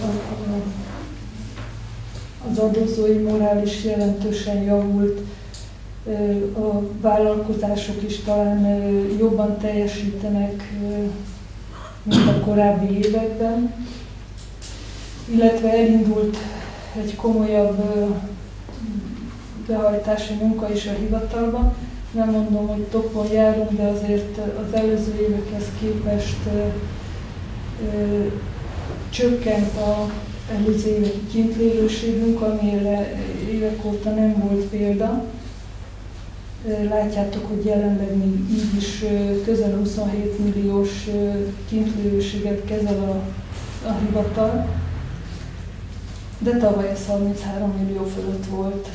I: az adózói morális jelentősen javult, a vállalkozások is talán jobban teljesítenek, mint a korábbi években, illetve elindult egy komolyabb behajtási munka is a hivatalban. Nem mondom, hogy topon járunk, de azért az előző évekhez képest ö, ö, csökkent az előző éveki kintlélőségünk, amire évek óta nem volt példa. Látjátok, hogy jelenleg még így is közel huszonhét milliós kintlélőséget kezel a, a hivatal, de tavaly ez harminchárom millió fölött volt.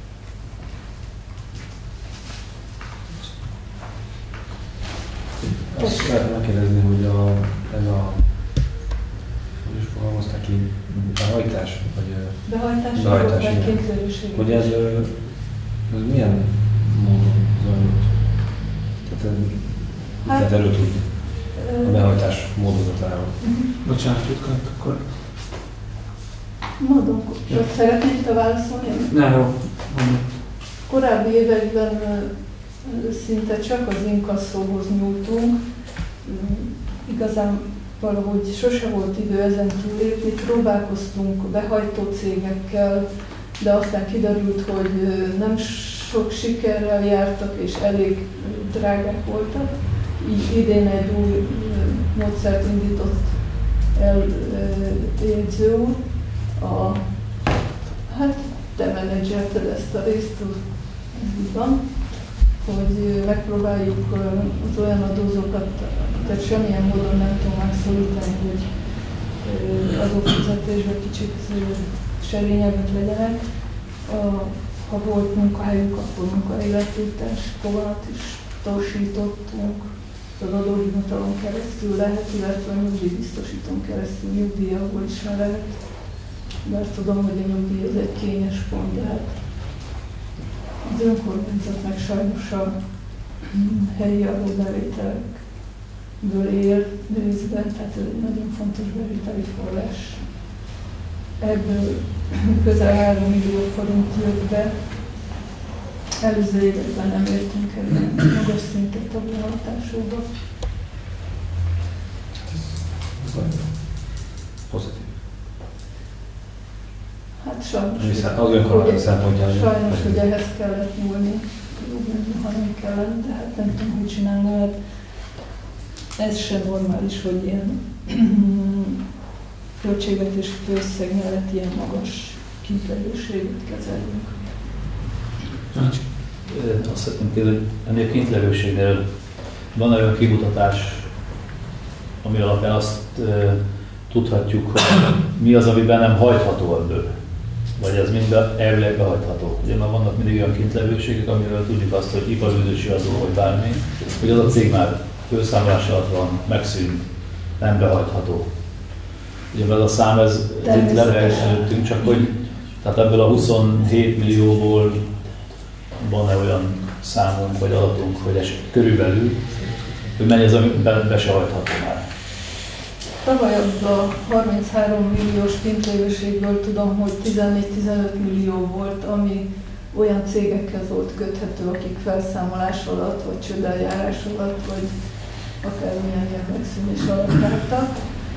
F: Azt szeretném megkérdezni, hogy a, ez a, hogy is fogalmazták ki, behajtás, vagy
I: behajtás,
F: behajtás, hogy ez, ez milyen módon zajlott? Tehát ez
I: Hát,
F: tehát erről tudni a behajtás módozatáról.
A: Bocsánat, Jutka, akkor...
I: Mondom, hogy szeretnék te válaszolni?
A: Ne, jó.
I: Korábbi években szinte csak az inkasszóhoz nyúltunk. Igazán valahogy sose volt idő ezen túlépni. Próbálkoztunk behajtó cégekkel, de aztán kiderült, hogy nem sok sikerrel jártak és elég drágák voltak. Így idén egy új módszert indított el jegyző úr. A, hát te menedzselted ezt a részt, így van, hogy megpróbáljuk az olyan adózókat, tehát semmilyen módon nem tudom megszólítani, hogy adófizetésben kicsit serényebbek legyenek. Ha volt munkahelyünk, akkor munkahelyi-letiltás foganat is torsítottunk, az adóhivatalon keresztül lehet, illetve a nyugdíjbiztosítón keresztül nyugdíjakból is lehet. Mert tudom, hogy a nyugdíj az egy kényes pont, de hát az önkormányzat meg sajnos a helyi adóbevételekből él részben, tehát ez egy nagyon fontos bevételi forrás. Ebből közel három millió forint jött be. Előző években nem értünk el ilyen magas szintet a behatásokba.
F: Pozitív.
I: Hát sajnos,
F: az önkormányzat szempontjából.
I: Sajnos, hogy ehhez kellett nyúlni, ha nem kellett, de hát nem tudom, hogy csinálni, mert ez sem normális, hogy ilyen költségvetési főösszeg mellett ilyen magas kintlevőséget kezeljünk.
D: Azt szeretném kérdezni, hogy ennél kintlevőségnél van olyan kimutatás, ami alapján azt e, tudhatjuk, hogy mi az, amiben nem hajtható ebből? Vagy ez mind elvileg behajtható? Ugye már vannak mindig olyan kintlevőségek, amiről tudjuk azt, hogy iparűzési adó, vagy bármi, hogy az a cég már főszámlás alatt van, megszűnt, nem behajtható. Ugye ez a szám, ez, ez itt level előttünk, csak hogy tehát ebből a huszonhét millióból van-e olyan számunk, vagy adatunk, hogy ez körülbelül, hogy mennyi az, amiben be se hajtható már.
I: Tavaly a harminchárom milliós kintlévőségből tudom, hogy tizennégy-tizenöt millió volt, ami olyan cégekhez volt köthető, akik felszámolás alatt, vagy csődeljárás alatt, vagy akármilyen megszűnés alatt álltak.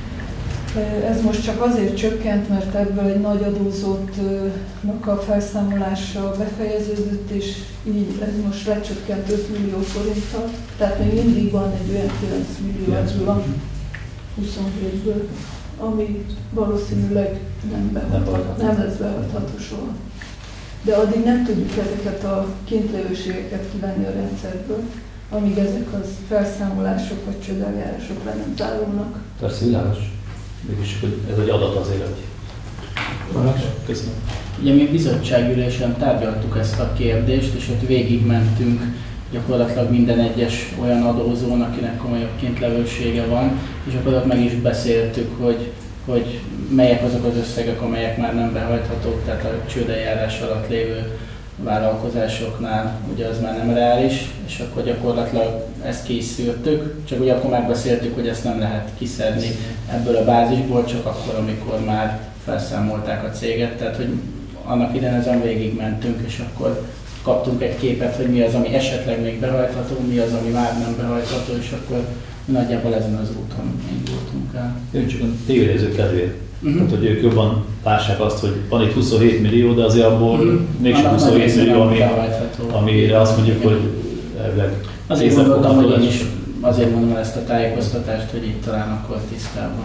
I: Ez most csak azért csökkent, mert ebből egy nagy adózótnak a felszámolása befejeződött, és így ez most lecsökkent öt millió forinttal. Tehát még mindig van egy olyan kilenc millió ebből a huszonhétből, ami valószínűleg nem, behathat, nem lesz behajtható soha. De addig nem tudjuk ezeket a kintlévőségeket kivenni a rendszerből, amíg ezek az felszámolások vagy csődeljárások le nem zárulnak.
D: Persze világos. Mégis, hogy ez egy adat azért, hogy... Köszönöm.
J: Ugye mi bizottságülésen tárgyaltuk ezt a kérdést, és ott végigmentünk gyakorlatilag minden egyes olyan adózón, akinek komolyabb kintlevősége van, és akkor ott meg is beszéltük, hogy, hogy melyek azok az összegek, amelyek már nem behajthatók, tehát a csődeljárás alatt lévő vállalkozásoknál ugye az már nem reális, és akkor gyakorlatilag ezt ki is szűrtük, csak ugye akkor megbeszéltük, hogy ezt nem lehet kiszedni ebből a bázisból, csak akkor, amikor már felszámolták a céget, tehát hogy annak idején ezen végigmentünk, és akkor kaptunk egy képet, hogy mi az, ami esetleg még behajtható, mi az, ami már nem behajtható, és akkor nagyjából ezen az úton indultunk el.
D: Én csak a tévénézők kedvéért.
J: Uh-huh.
D: Tehát, hogy ők jobban lássák azt, hogy van itt huszonhét millió, de azért abból uh-huh. mégsem huszonhét millió, ami, amire azt mondjuk, hogy elvileg...
J: Azért gondoltam, hogy én is azért mondom el ezt a tájékoztatást, hogy itt talán akkor tisztában.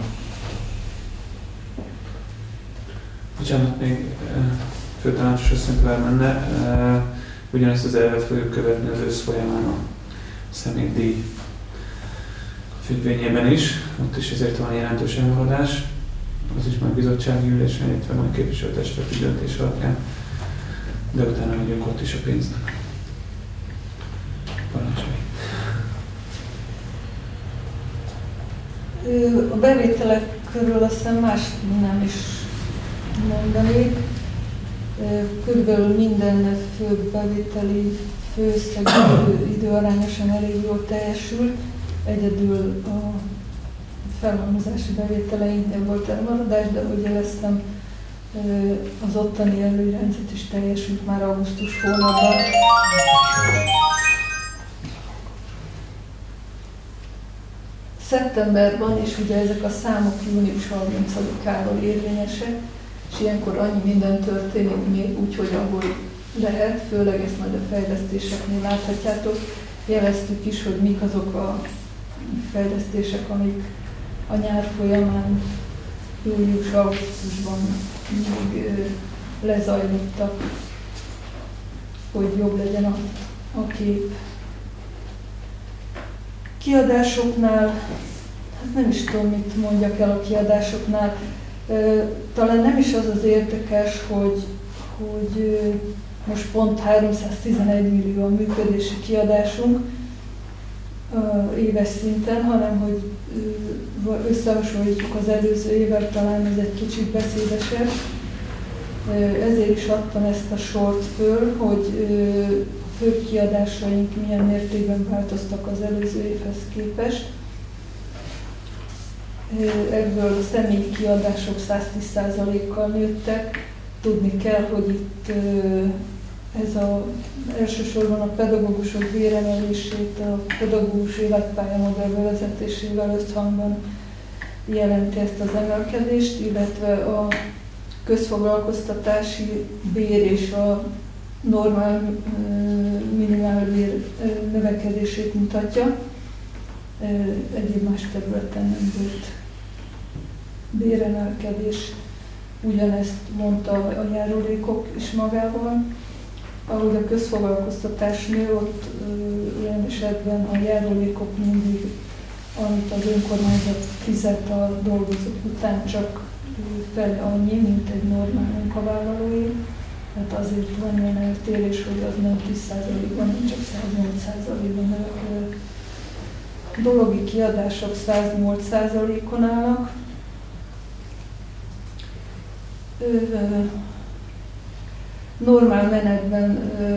A: Bocsánat, még főtanácsos asszony tovább menne. Ugyanezt az elvet fogjuk követni az ősz folyamán a személydíj függvényében is. Ott is ezért van jelentős elmaradás. Az is majd bizottsági ülésen, illetve majd képviselőtestületi döntés alapján. De utána megyünk ott is a pénznek. Parancsolj!
I: A bevételek körül azt hiszem más nem is mondanék. Körülbelül minden fő bevételi főösszeg időarányosan elég jól teljesült. egyedül a felhalmozási bevételeinknél volt elmaradás, de ahogy jeleztem, az ottani előirányzat is teljesült már augusztus hónapban. Szeptemberben, és ugye ezek a számok június harmincadikáról érvényesek, és ilyenkor annyi minden történik még úgy, hogy ahol lehet, főleg ezt majd a fejlesztéseknél láthatjátok, jeleztük is, hogy mik azok a fejlesztések, amik a nyár folyamán, július-augusztusban még lezajlottak, hogy jobb legyen a, a kép. Kiadásoknál, hát nem is tudom, mit mondjak el a kiadásoknál, talán nem is az az érdekes, hogy, hogy most pont háromszáztizenegy millió a működési kiadásunk éves szinten, hanem hogy összehasonlítjuk az előző évvel, talán ez egy kicsit beszédesebb. Ezért is adtam ezt a sort föl, hogy a fő kiadásaink milyen mértékben változtak az előző évhez képest. Ebből a személyi kiadások száztíz százalékkal nőttek. Tudni kell, hogy itt ez a, elsősorban a pedagógusok béremelését, a pedagógus életpályamodell bevezetésével összhangban jelenti ezt az emelkedést, illetve a közfoglalkoztatási bér és a normál minimálbér növekedését mutatja. Egyéb más területen nem volt béremelkedés. Ugyanezt mondta a járulékok is magával. Ahogy a közfoglalkoztatás nő, ott olyan esetben a járulékok mindig, amit az önkormányzat fizet a dolgozók után, csak fele annyi, mint egy normál munkavállalói. Tehát azért van ilyen eltérés, hogy az nem tíz százalékban, hanem csak száznyolc százalékban növekedett. Dologi kiadások száznyolc százalékon állnak. Normál menetben ö,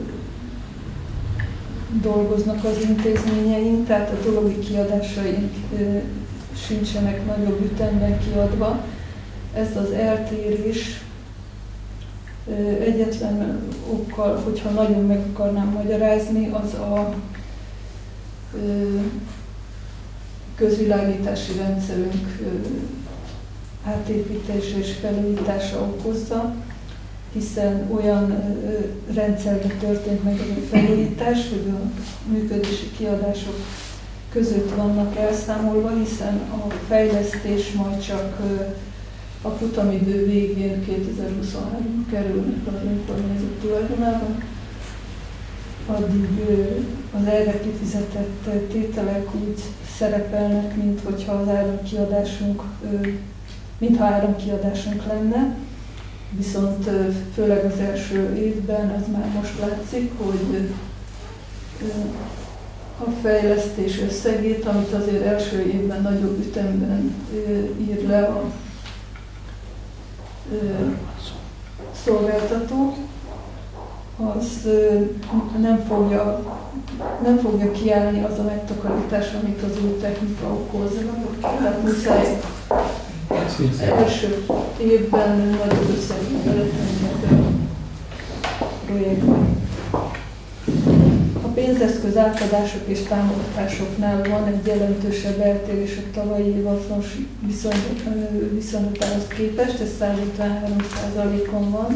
I: dolgoznak az intézményeink, tehát a dologi kiadásaink ö, sincsenek nagyobb ütemben kiadva. Ez az eltérés ö, egyetlen okkal, hogyha nagyon meg akarnám magyarázni, az a ö, közvilágítási rendszerünk ö, átépítése és felújítása okozza, hiszen olyan ö, rendszerben történt meg a felújítás, hogy a működési kiadások között vannak elszámolva, hiszen a fejlesztés majd csak ö, a futamidő végén kétezer-huszonháromban kerülnek az önkormányzat tulajdonában. Addig ö, az erre kifizetett tételek úgy szerepelnek, mint hogyha az áramkiadásunk, ö, mintha áramkiadásunk lenne. Viszont főleg az első évben ez már most látszik, hogy a fejlesztés összegét, amit azért első évben nagyobb ütemben ír le a szolgáltató, az nem fogja, nem fogja kiállni az a megtakarítás, amit az új technika okoz. Tehát muszáj az első évben nagyobb összegben beletenni a projektben. A pénzeszköz átadások és támogatásoknál van egy jelentősebb eltérés a tavalyi évazonos viszonylatához képest, ez száz ötvenhárom százalékon van.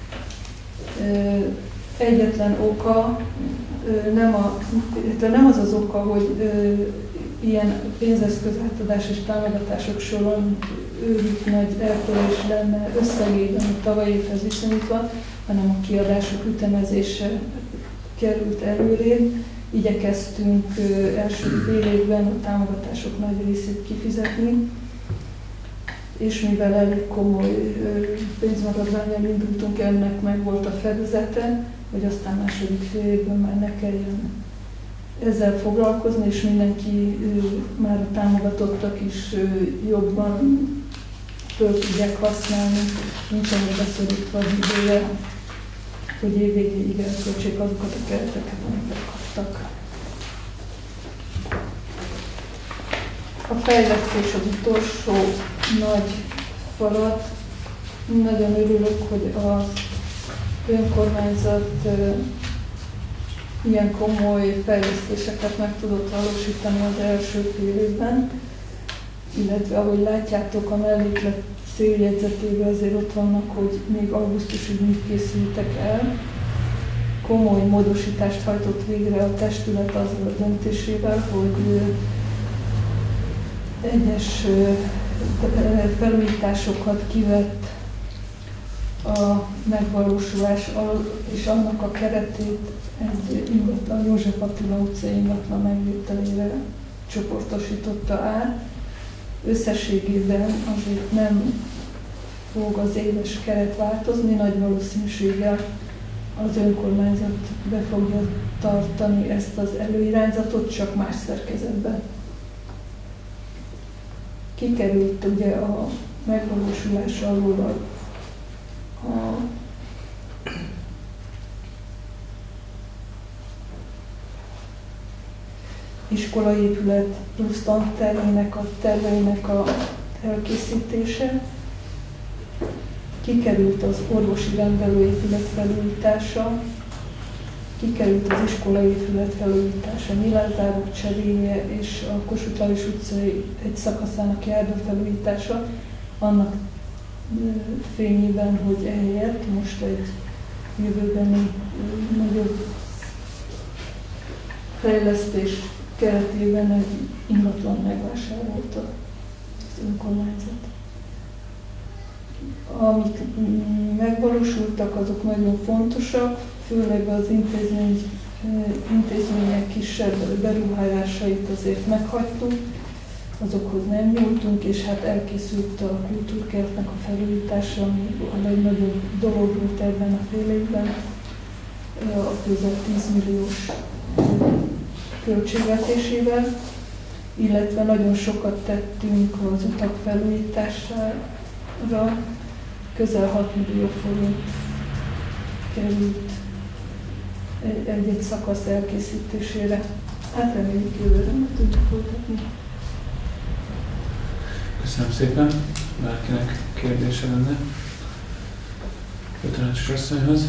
I: Egyetlen oka nem, a, nem az az oka, hogy ilyen pénzeszköz átadás és támogatások soron őrült nagy eltérés lenne összegében a tavalyi évhez viszonyítva, hanem a kiadások ütemezése került előrébb. Igyekeztünk első fél évben a támogatások nagy részét kifizetni, és mivel elég komoly pénzmaradvánnyal indultunk, ennek meg volt a fedezete, hogy aztán második fél évben már ne kelljen ezzel foglalkozni, és mindenki, már a támogatottak is jobban föl tudják használni, nincsenek beszorítva az időre, hogy évvégéig elköltsék azokat a kereteket, amiket kaptak. a fejlesztés az utolsó nagy falat. Nagyon örülök, hogy az önkormányzat ilyen komoly fejlesztéseket meg tudott valósítani az első fél évben, illetve ahogy látjátok a melléklet széljegyzetében azért ott vannak, hogy még augusztusig mit készültek el. Komoly módosítást hajtott végre a testület azzal a döntésével, hogy egyes felújításokat kivett a megvalósulás és annak a keretét egy ingatlan, József Attila utcai ingatlan megvételére csoportosította át. Összességében azért nem fog az éves keret változni, nagy valószínűséggel az önkormányzat be fogja tartani ezt az előirányzatot, csak más szerkezetben. Kikerült ugye a megvalósulás alól a, a iskolaépület plusz tantermének a terveinek a elkészítése. Kikerült az orvosi rendelőépület felújítása, kikerült az iskolaépület felújítása, nyilázzárok cseréje és a Kossuth Lajos utcai egy szakaszának járdó felújítása, annak fényében, hogy ehelyett most egy jövőbeni nagyobb fejlesztés keretében egy ingatlan megvásárolta az önkormányzat. Amik megvalósultak, azok nagyon fontosak, főleg az intézmény, intézmények kisebb beruházásait azért meghagytuk, azokhoz nem nyúltunk, és hát elkészült a kultúrkertnek a felújítása, ami a legnagyobb dolog volt ebben a fél évben, a közel tíz milliós költségvetésével, illetve nagyon sokat tettünk az utak felújítására, közel hat millió forint került egy-egy szakasz elkészítésére. Hát reméljük jövőre meg tudjuk folytatni.
A: Köszönöm szépen. Bárkinek kérdése lenne Tanácsos asszonyhoz.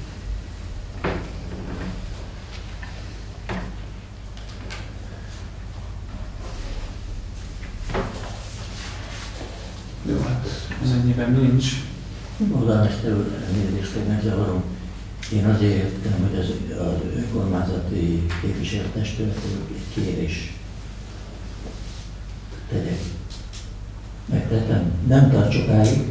A: Jó, hát ennyiben nincs.
G: Polgármester úr, elnézést, hogy megzavarom. Én azért értem, hogy az, az önkormányzati képviselőtestületről egy kérés tegyek. Megtettem, nem tart sokáig.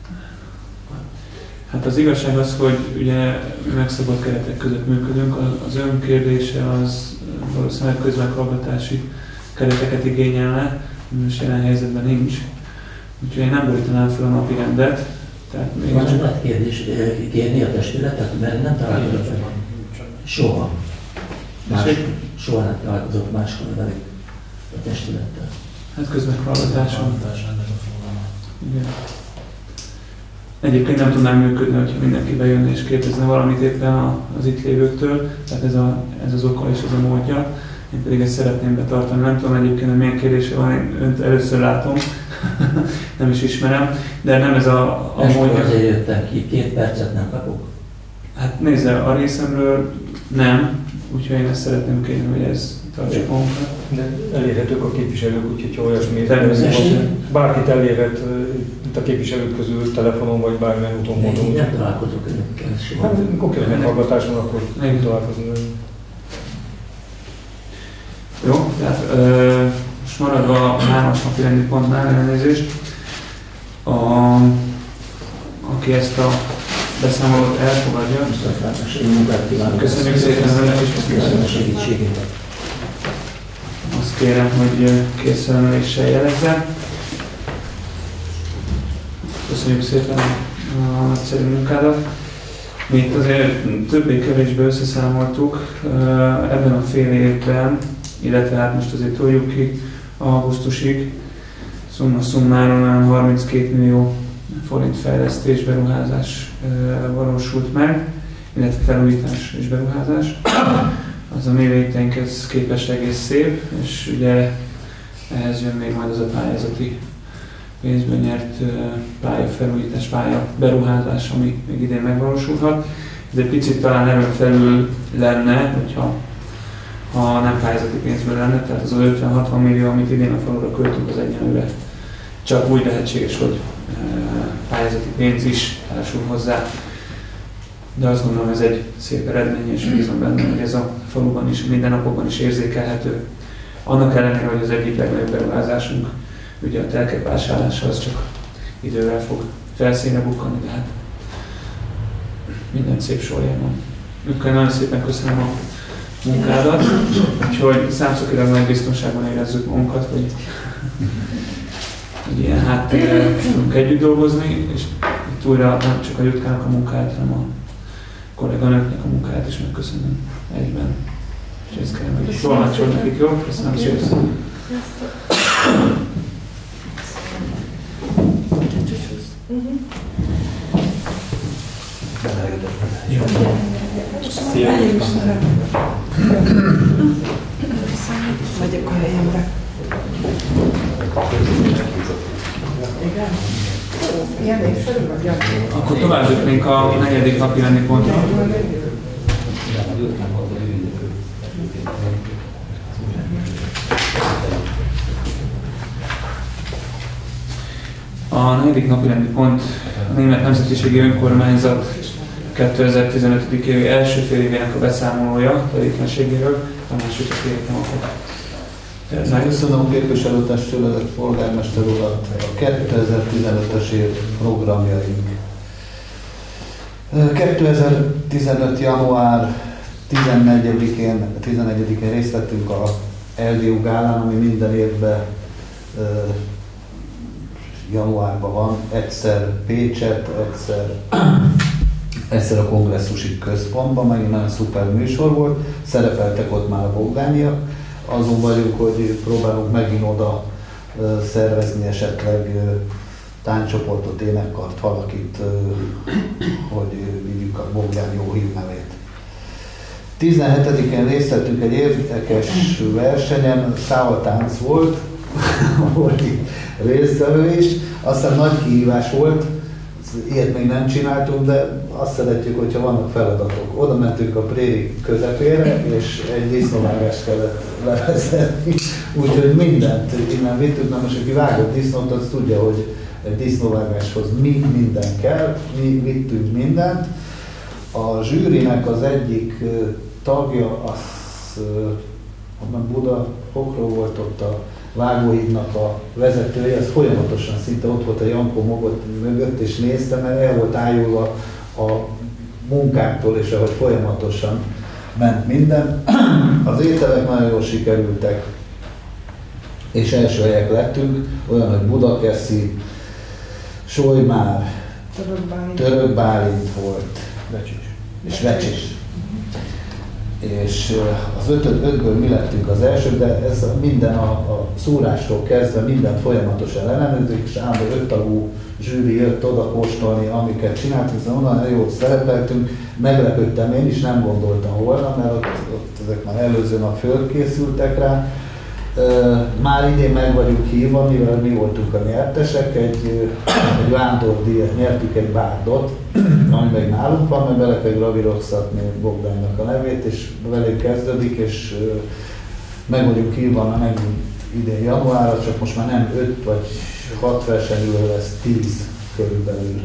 A: Hát az igazság az, hogy ugye megszabott keretek között működünk, az ön kérdése az valószínűleg közmeghallgatási kereteket igényelne, most jelen helyzetben nincs. Úgyhogy én nem borítanám fel a napi rendet. Tehát még
G: Van csak lehet kérdés, kérni a testületet, mert nem találkozott soha. Más, soha nem találkozott máskor velük a testülettel.
A: Hát közmeghallgatáson. Igen. Egyébként nem tudnám működni, hogyha mindenki bejönne és kérdezne valamit éppen az itt lévőktől, tehát ez, a, ez az oka és ez a módja. Én pedig ezt szeretném betartani. Nem tudom egyébként, hogy milyen kérdése van, én önt először látom, nem is ismerem, de nem ez a, a módja.
G: Azért jöttem ki, két percet nem kapok.
A: Hát nézze, a részemről nem, úgyhogy én ezt szeretném kérni, hogy ez tartsuk magunkat.
E: De elérhetők a képviselők, úgyhogy ha olyasmi, bárkit elérhet itt a képviselők közül telefonon vagy bármilyen úton módon.
G: Én nem találkozok önökkel soha.
E: Hát konkrét meghallgatáson akkor nem találkozunk.
A: Jó, tehát ö, most maradva a hármas napi rendi pontnál elnézést, a, aki ezt a beszámolót elfogadja. Köszönjük szépen önnek is.
G: Köszönöm a segítségét.
A: Azt kérem, hogy készfelemeléssel jelezze. Köszönjük szépen a nagyszerű munkádat. Mi itt azért többé-kevésbé összeszámoltuk ebben a fél évben, illetve hát most azért toljuk ki augusztusig, szumma summarum olyan harminckét millió forint fejlesztés, beruházás valósult meg, illetve felújítás és beruházás. Az a mi léteinkhez képest egész szép, és ugye ehhez jön még majd az a pályázati pénzből nyert pályafelújítás, pálya beruházás, ami még idén megvalósulhat. Ez egy picit talán erőn felül lenne, hogyha ha nem pályázati pénzből lenne, tehát az ötven-hatvan millió, amit idén a falura költünk, az egyenlőre csak úgy lehetséges, hogy pályázati pénz is társul hozzá. De azt gondolom, ez egy szép eredmény, és bízom benne, hogy ez a faluban is, mindennapokban is érzékelhető. Annak ellenére, hogy az egyik legnagyobb beruházásunk, ugye a telkek vásárlása, az csak idővel fog felszínre bukkanni, de hát minden szép sorjában. Ütkön, nagyon szépen köszönöm a munkádat, úgyhogy számszokilag nagy biztonságban érezzük magunkat, hogy, hogy ilyen háttérrel tudunk együtt dolgozni, és itt újra nem csak a Jutkának a munkáját, hanem a kolléganőknek a munkáját is megköszönöm egyben. És ezt kérem, hogy tolmácsol nekik, jó? Köszönöm szépen.
D: Jó. Szia!
K: Megyek a helyemre. Igen? Ilyen népszerű vagy?
A: Akkor tovább jutnénk a negyedik napi rendi pontra. A negyedik napi rendi pont a Német Nemzetiségi Önkormányzat kétezer-tizenöt. évi első fél évének a beszámolója tevékenységéről. Tamás, hogyha kértem akkor.
L: Köszönöm a képviselőtestület, polgármester urat, a kétezer-tizenötös év programjaink. kétezer-tizenöt. január tizennegyedikén, tizennegyedikén részt vettünk a el dé u gálán, ami minden évben januárban van, egyszer Pécset, egyszer, egyszer a kongresszusi központban, megint nagyon szuper műsor volt, szerepeltek ott már a bogdániak. Azon vagyunk, hogy próbálunk megint oda szervezni esetleg tánccsoportot, énekkart, valakit, hogy vigyük a Bogdán jó hírnevét. tizenhetedikén részt vettünk egy érdekes versenyen, szávatánc volt, volt itt résztvevő is, aztán nagy kihívás volt, ilyet még nem csináltunk, de azt szeretjük, hogyha vannak feladatok. Oda mentünk a préri közepére, és egy disznóvágást kellett levezetni, úgyhogy mindent innen vittük, na most aki vágott disznót, az tudja, hogy egy disznóvágáshoz mi minden kell, mi vittünk mindent. A zsűrinek az egyik tagja, az onnan Buda, Hokról volt ott a vágóhídnak a vezetője, az folyamatosan szinte ott volt a Jankó mögött, és nézte, mert el volt ájulva a munkánktól, és ahogy folyamatosan ment minden. Az ételek nagyon jól sikerültek, és első helyek lettünk, olyan, hogy Budakeszi, Solymár, Török Bálint volt,
E: Vecsis.
L: és Vecsis. És az ötöt, ötből mi lettünk az elsők, de ez minden a, a szúrástól kezdve mindent folyamatosan ellenőrzik, és állandó öttagú zsűri jött oda kóstolni, amiket csináltunk, hiszen onnan jól szerepeltünk. Meglepődtem én is, nem gondoltam volna, mert ott, ott ezek már előző nap fölkészültek rá. Már idén meg vagyunk hívva, mivel mi voltunk a nyertesek, egy, egy vándordíjat nyertük, egy bárdot, ami meg nálunk van, mert bele kell gravíroztatni Bogdánnak a nevét, és velük kezdődik, és meg vagyunk hívva, mert megint idén januárra, csak most már nem öt vagy hat versenyről lesz, tíz körülbelül.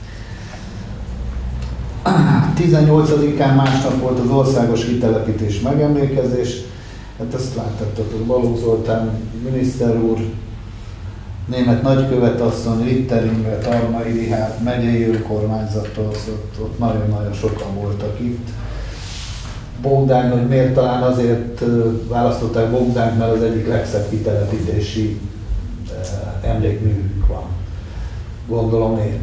L: tizennyolcadikán másnap volt az országos kitelepítés megemlékezés. Hát ezt láttatok, Balogh Zoltán miniszter úr, német nagykövetasszony, Rittering, Tarmai Rihárd, megyei önkormányzattól, ott, ott nagyon-nagyon sokan voltak itt. Bogdány, hogy miért talán azért választották Bogdányt, mert az egyik legszebb kitelepítési emlékművük van. Gondolom én.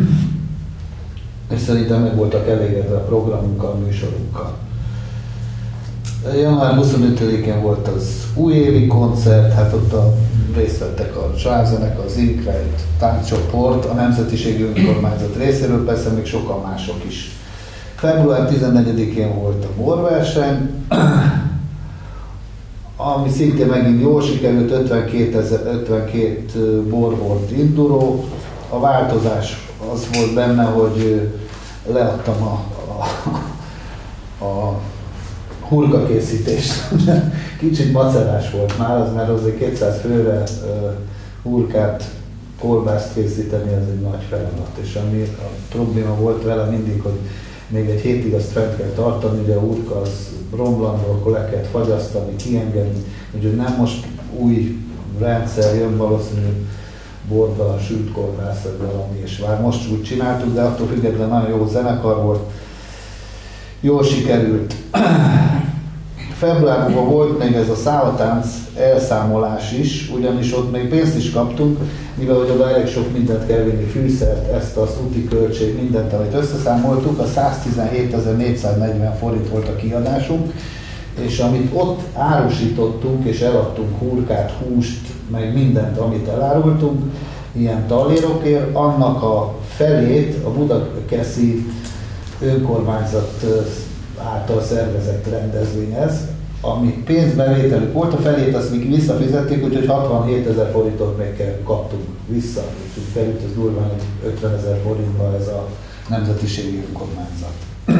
L: És szerintem meg voltak elégedve a programunkkal, a műsorunkkal. január huszonötödikén volt az újévi koncert, hát ott a, részt vettek a Schwarzenek, az Inkreit tánccsoport, a Nemzetiségi Önkormányzat részéről, persze még sokan mások is. február tizennegyedikén volt a borverseny, ami szintén megint jól sikerült, ötvenkét bor volt induló. A változás az volt benne, hogy leadtam a, a, a hurkakészítést. Kicsit macerás volt már, az mert azért kétszáz főre hurkát, kolbászt készíteni, ez egy nagy feladat. És ami a probléma volt vele mindig, hogy még egy hétig azt fent kell tartani, ugye a hurka az romlandó, akkor le kellett fagyasztani, kiengedni, úgyhogy nem most új rendszer jön, valószínűleg borban a sült kolbász, vagy valami, és már most úgy csináltuk, de attól függetlenül nagyon jó zenekar volt, jól sikerült. Februárban volt még ez a szállatánc elszámolás is, ugyanis ott még pénzt is kaptunk, mivel hogy oda elég sok mindent kell vinni, fűszert, ezt az úti költség, mindent, amit összeszámoltuk, a száztizenhétezer-négyszáznegyven forint volt a kiadásunk, és amit ott árusítottunk és eladtunk hurkát, húst, meg mindent, amit elárultunk, ilyen tallérokért, annak a felét a Budakeszi önkormányzat által szervezett rendezvényhez, ami pénzbevételük volt, a felét azt még visszafizették, úgyhogy hatvanhétezer forintot még kaptunk vissza, úgyhogy került ez durván ötvenezer forintba ez a nemzetiségi önkormányzat.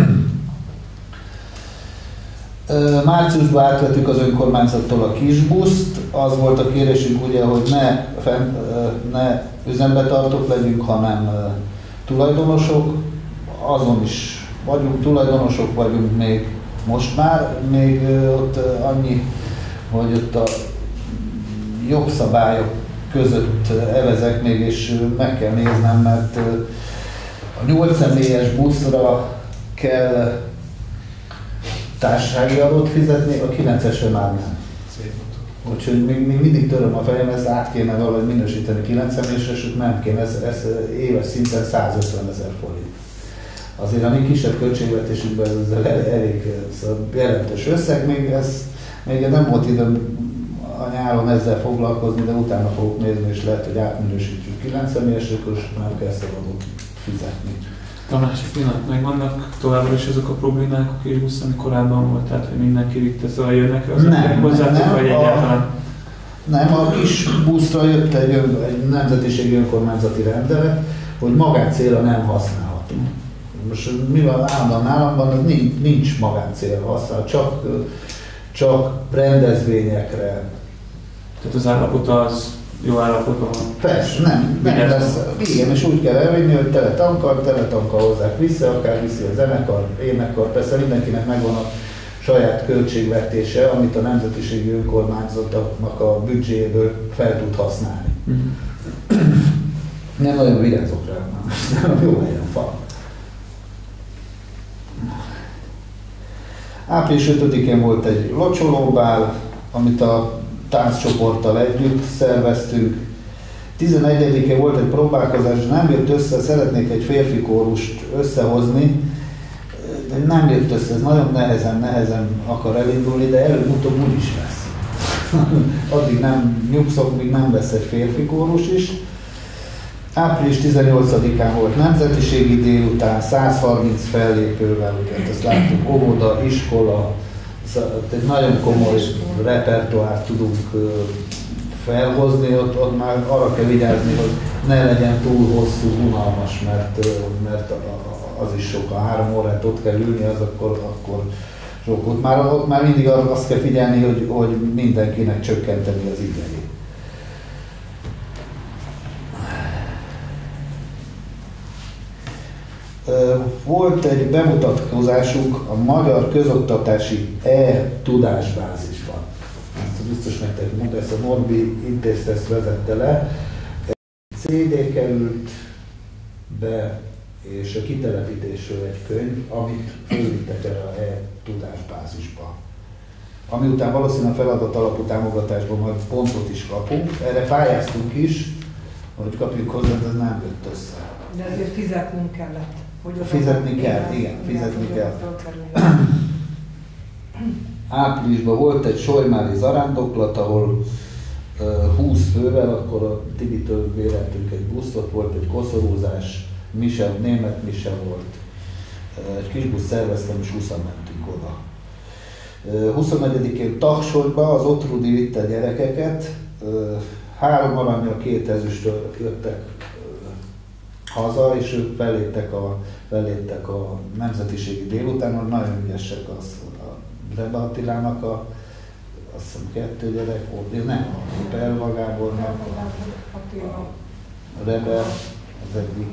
L: Márciusban átvettük az önkormányzattól a kisbuszt, az volt a kérésünk ugye, hogy ne, fenn, ne üzembetartók legyünk, hanem tulajdonosok, azon is vagyunk, tulajdonosok vagyunk még most már, még ott annyi, hogy ott a jogszabályok között evezek még, és meg kell néznem, mert a nyolc személyes buszra kell társasági adót fizetni, a kilencesre már nem. Úgyhogy még, még mindig töröm a fejem, ezt át kéne valahogy minősíteni kilenc személyesre, és nem kéne, ez, ez éves szinten százötvenezer forint. Azért a mi kisebb költségvetésünkben ez elég szóval jelentős összeg, még, ez, még nem volt időm a nyáron ezzel foglalkozni, de utána fogok nézni, és lehet, hogy átminősítjük kilenc személyesre, és nem kell szabadot fizetni.
A: Tamás, pillanat, meg vannak továbbra is azok a problémák, a kisbusz, ami korábban volt, tehát hogy mindenki vitte, szóval jönnek az emberek hozzátok, vagy egyáltalán?
L: Nem, a kis buszra jött egy, egy nemzetiségi önkormányzati rendelet, hogy magáncélra nem használható. Most mivel állandóan államban, az nincs, nincs magáncélra használható, csak, csak rendezvényekre.
A: Tehát az állapota az jó állapotban van?
L: Persze, nem, nem lesz. Igen, és úgy kell elvinni, hogy tele tankkal, tele tankkal hozzák vissza, akár viszi a zenekar, énekkar, persze mindenkinek megvan a saját költségvetése, amit a nemzetiségi önkormányzatnak a büdzséjéből fel tud használni. Uh-huh. Nem nagyon vigyázok rá, nem jó helyen van. április ötödikén volt egy locsolóbál, amit a tánccsoporttal együtt szerveztünk. tizenegyedikén volt egy próbálkozás, nem jött össze, szeretnék egy férfi kórust összehozni, de nem jött össze, ez nagyon nehezen, nehezen akar elindulni, de előbb-utóbb úgy is lesz. Addig nem nyugszok, míg nem lesz egy férfi kórus is. április tizennyolcadikán volt nemzetiségi délután, százharminc fellépővel, ugye ezt láttuk, óvoda, iskola, egy nagyon komoly repertoárt tudunk felhozni, ott, ott már arra kell vigyázni, hogy ne legyen túl hosszú, unalmas, mert, mert az is sok, a három órát ott kell ülni, az akkor, akkor sok. Ott már, ott már mindig azt kell figyelni, hogy, hogy mindenkinek csökkenteni az idejét. Volt egy bemutatkozásunk a Magyar Közoktatási E-tudásbázisban. Ezt biztos nektek mondta, ezt a Norbi intézte, ezt vezette le. Egy cé dé került be, és a kitelepítésről egy könyv, amit fölvittek erre a E-tudásbázisba. Ami után valószínűleg feladat alapú támogatásban majd pontot is kapunk. Erre pályáztunk is, hogy kapjuk hozzá, de ez nem jött össze.
K: De ezért fizetnünk kellett. Hogy
L: fizetni kell, igen, igen, fizetni kell. Áprilisban volt egy solymári zarándoklat, ahol uh, húsz fővel, akkor a Tibitől béreltünk egy buszt, ott volt egy koszorúzás, mise, német mise volt. Uh, egy kis busz szerveztem, és húszan mentünk oda. huszonnegyedikén Taksonyba az Ottrudi vitte gyerekeket, három arannyal, két ezüstől jöttek haza, és ők beléptek a, beléptek a nemzetiségi délutánon, nagyon ügyesek az a Rebe Attilának, a, azt hiszem kettő gyerek volt, nem, a Pelva Gábornak, a Rebe az egyik.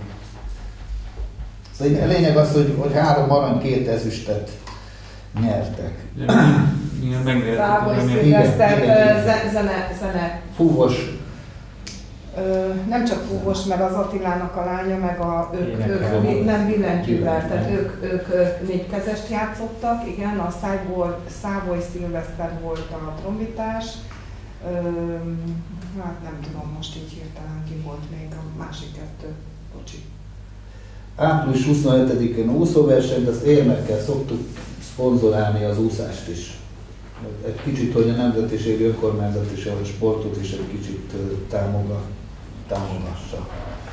L: A lényeg az, hogy, hogy három arany, két ezüstet nyertek.
K: Szávoly Szilveszter zene, zene.
L: Fúvos.
K: Ö, nem csak Fúvos, meg az Attilának a lánya, meg a, ők, ők, ők nem billentyűvel, tehát ők, ők, ők négykezest játszottak, igen, a Szávoly, Szávoly Szilveszter volt a trombitás, ö, hát nem tudom most így hirtelen ki volt még a másik kettő, bocsi.
L: április huszonhetedikén úszóverseny, de azt érmekkel szoktuk szponzorálni az úszást is. Egy kicsit, hogy a nemzetiségi önkormányzat is a sportot is egy kicsit támogassa.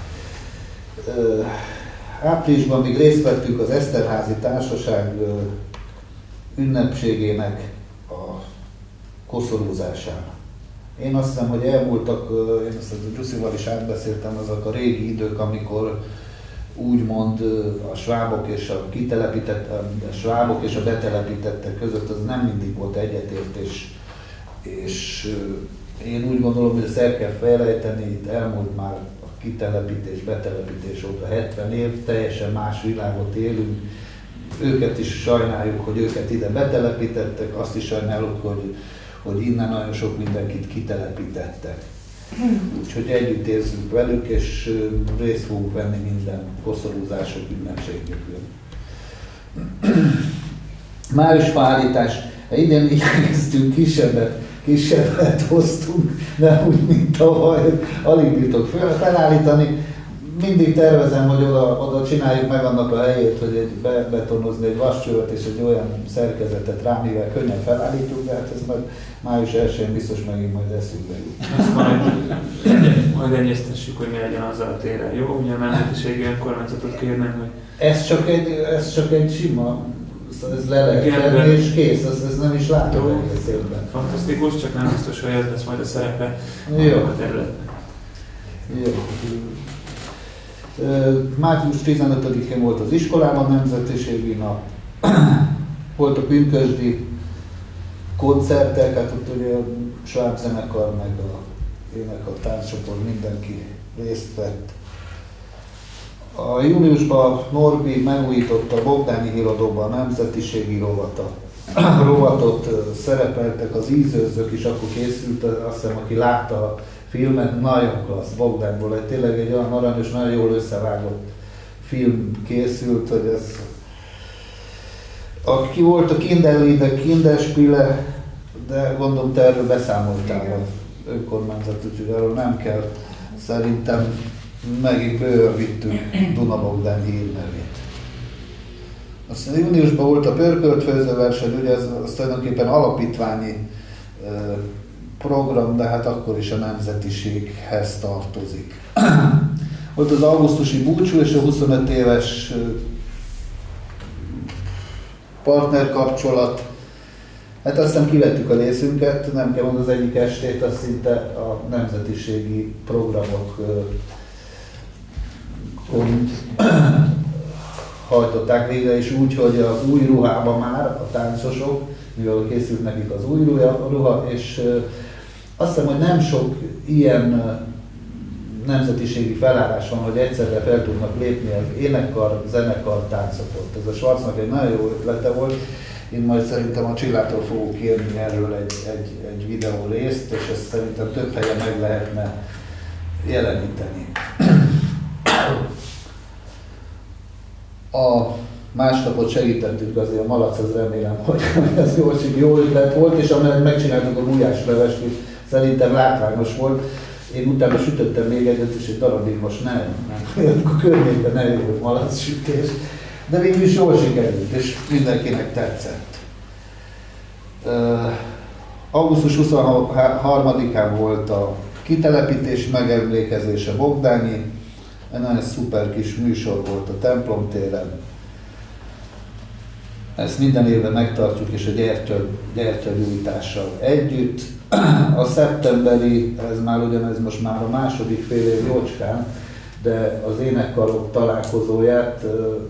L: Áprilisban még részt vettünk az Eszterházi Társaság ünnepségének a koszorúzásán. Én azt hiszem, hogy elmúltak, én azt a Gyuszival is átbeszéltem, azok a régi idők, amikor úgymond a svábok és a kitelepített, a svábok és a betelepítettek között az nem mindig volt egyetértés, és én úgy gondolom, hogy ezt el kell felejteni, itt elmúlt már a kitelepítés, betelepítés óta hetven év, teljesen más világot élünk, őket is sajnáljuk, hogy őket ide betelepítettek, azt is sajnáljuk, hogy, hogy innen nagyon sok mindenkit kitelepítettek. Úgyhogy együtt érzünk velük, és részt fogunk venni minden koszorúzások ünnepségükön. Májusfa állítás. Idén igyekeztünk kisebbet, kisebbet hoztunk, nem úgy, mint tavaly, alig bírtok felállítani. Mindig tervezem, hogy oda, oda csináljuk meg annak a helyét, hogy egy bebetonozni egy vascsövet és egy olyan szerkezetet rá, mivel könnyen felállítjuk, de hát ez majd május elsején biztos megint majd eszünkbe jut.
A: Ezt majd, majd egyeztessük, hogy mi legyen azzal a téren. Jó, ugye a nemzetiségi önkormányzatot kérnem, hogy...
L: Ez csak egy, ez csak egy sima, ez le lehet tenni és kész, ez, ez nem is látom egész évben.
A: Fantasztikus, csak nem biztos, hogy ez lesz majd a szerepe a területnek.
L: Jó. március tizenötödikén volt az iskolában nemzetiségi nap, volt a pünkösdi koncertek, hát ott ugye a sváb zenekar, meg a énekkar, tánccsoport, mindenki részt vett. A júniusban Norbi megújította a Bogdány Híradóban a nemzetiségi rovatot. rovatot szerepeltek az ízőzők is, akkor készült, azt hiszem, aki látta a filmet, nagyon klassz, Bogdányból, egy tényleg egy olyan aranyos, nagyon jól összevágott film készült, hogy ez... Aki volt a Kinderlieder, Kinderspiele, de gondolom te erről beszámoltál az önkormányzat, úgyhogy arról nem kell. Szerintem megint bőven vittük Duna-Bogdány hírnevét. Aztán júniusban volt a pörkölt főzőverseny, ugye ez az tulajdonképpen alapítványi program, de hát akkor is a nemzetiséghez tartozik. Volt az augusztusi búcsú és a huszonöt éves partnerkapcsolat. Hát aztán kivettük a részünket, nem kell mondani, az egyik estét, az szinte a nemzetiségi programok hajtották végre, és úgy, hogy az új ruhában már a táncosok, mivel készült nekik az új ruha, és azt hiszem, hogy nem sok ilyen nemzetiségi felállás van, hogy egyszerre fel tudnak lépni az énekkar, zenekar, táncokot. Ez a Schwarznak egy nagyon jó ötlete volt. Én majd szerintem a Csillától fogok kérni erről egy, egy, egy videó részt, és ezt szerintem több helyen meg lehetne jeleníteni. A másnapot segítettük azért a malac, az remélem, hogy ez jó, jó ötlet volt, és amellett megcsináltuk a gulyáslevest is, szerintem látványos volt. Én utána sütöttem még egyet, és egy darabig most nem, nem. A környékben nem jó malac sütés, de végül is jól sikerült, és mindenkinek tetszett. Uh, augusztus huszonharmadikán volt a kitelepítés megemlékezése Bogdányi, egy nagyon szuper kis műsor volt a templom téren. ezt minden évben megtartjuk, és a gyertya, gyertyagyújtással együtt. A szeptemberi, ez már ugyanez most már a második fél év jócskán, de az énekkarok találkozóját,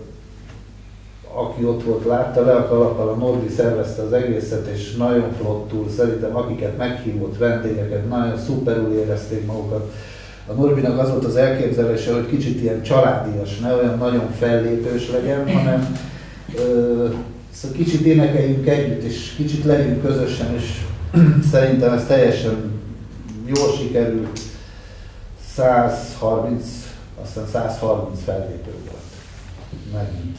L: aki ott volt, látta, le a kalappal, a Norbi szervezte az egészet, és nagyon flottul, szerintem akiket meghívott vendégeket, nagyon szuperül érezték magukat. A Norbinak az volt az elképzelése, hogy kicsit ilyen családias, ne olyan nagyon fellépős legyen, hanem ö, szóval kicsit énekeljünk együtt, és kicsit legyünk közösen, és szerintem ez teljesen jól sikerült. százharminc, aztán százharminc fellépő volt. Megint.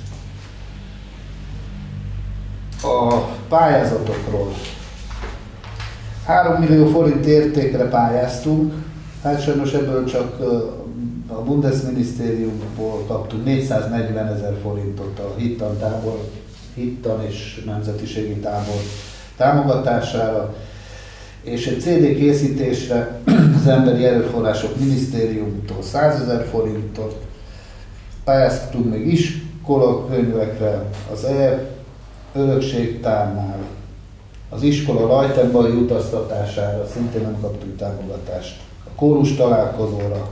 L: A pályázatokról. három millió forint értékre pályáztunk, hát sajnos ebből csak a Bundesminisztériumból kaptunk négyszáznegyvenezer forintot a Hittan tábor, Hittan és nemzetiségi tábor támogatására, és egy cé dé készítésre az Emberi Erőforrások Minisztériumtól százezer forintot, pályáztunk még iskolakönyvekre, az E örökségtárnál, az iskola rajtenbali utaztatására szintén nem kaptunk támogatást, a kórus találkozóra.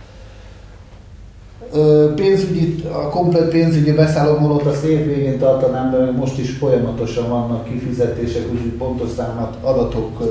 L: Pénzügyi, a komplet pénzügyi beszámolót azt évvégén tartanám, de most is folyamatosan vannak kifizetések, úgyhogy pontos számát, adatok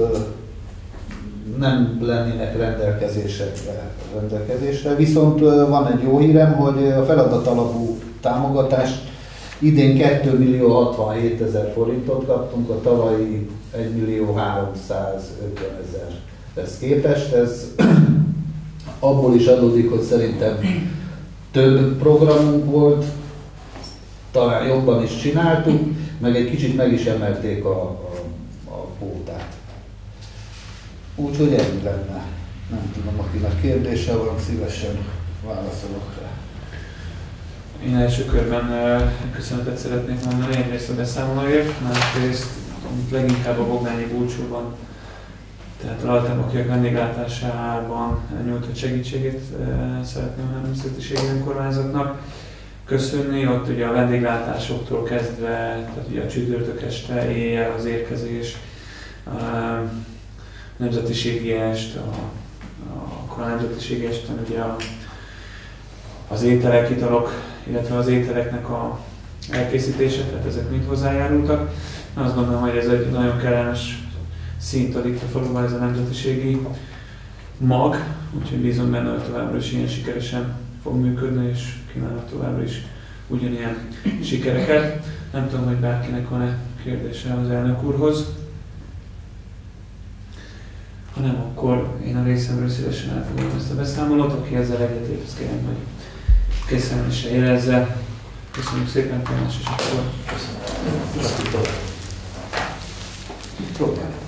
L: nem lennének rendelkezésre, rendelkezésre. Viszont van egy jó hírem, hogy a feladat alapú támogatást idén két millió hatvanhétezer forintot kaptunk, a tavalyi egy millió háromszázötvenezer-hez képest. Ez abból is adódik, hogy szerintem több programunk volt, talán jobban is csináltuk, meg egy kicsit meg is emelték a, a, a kvótát. Úgyhogy ennyi lenne. Nem tudom, akinek kérdése van, szívesen válaszolok rá.
A: Én első körben köszönetet szeretnék mondani egyrészt a beszámolóért, másrészt, amit leginkább a Bognányi búcsúban, tehát a rajtabokiak vendéglátásában nyújtott segítségét szeretném a Nemzetiségi Önkormányzatnak köszönni. Ott ugye a vendéglátásoktól kezdve, tehát ugye a csütörtök este, éjjel az érkezés, a nemzetiségi est, a, a, akkor a nemzetiségi esten ugye a, az ételek, italok, illetve az ételeknek a elkészítése, tehát ezek mind hozzájárultak. Azt gondolom, hogy ez egy nagyon kellemes szint ad itt a faluban ez a nemzetiségi mag, úgyhogy bízom benne, hogy továbbra is ilyen sikeresen fog működni, és kívánok továbbra is ugyanilyen sikereket. Nem tudom, hogy bárkinek van-e kérdése az elnök úrhoz. Ha nem, akkor én a részemről szívesen elfogadom ezt a beszámolót. Aki ezzel egyetért, azt kérem, hogy készen is érezze. Köszönjük szépen, Tamás, és akkor köszönöm.
L: Próbálj.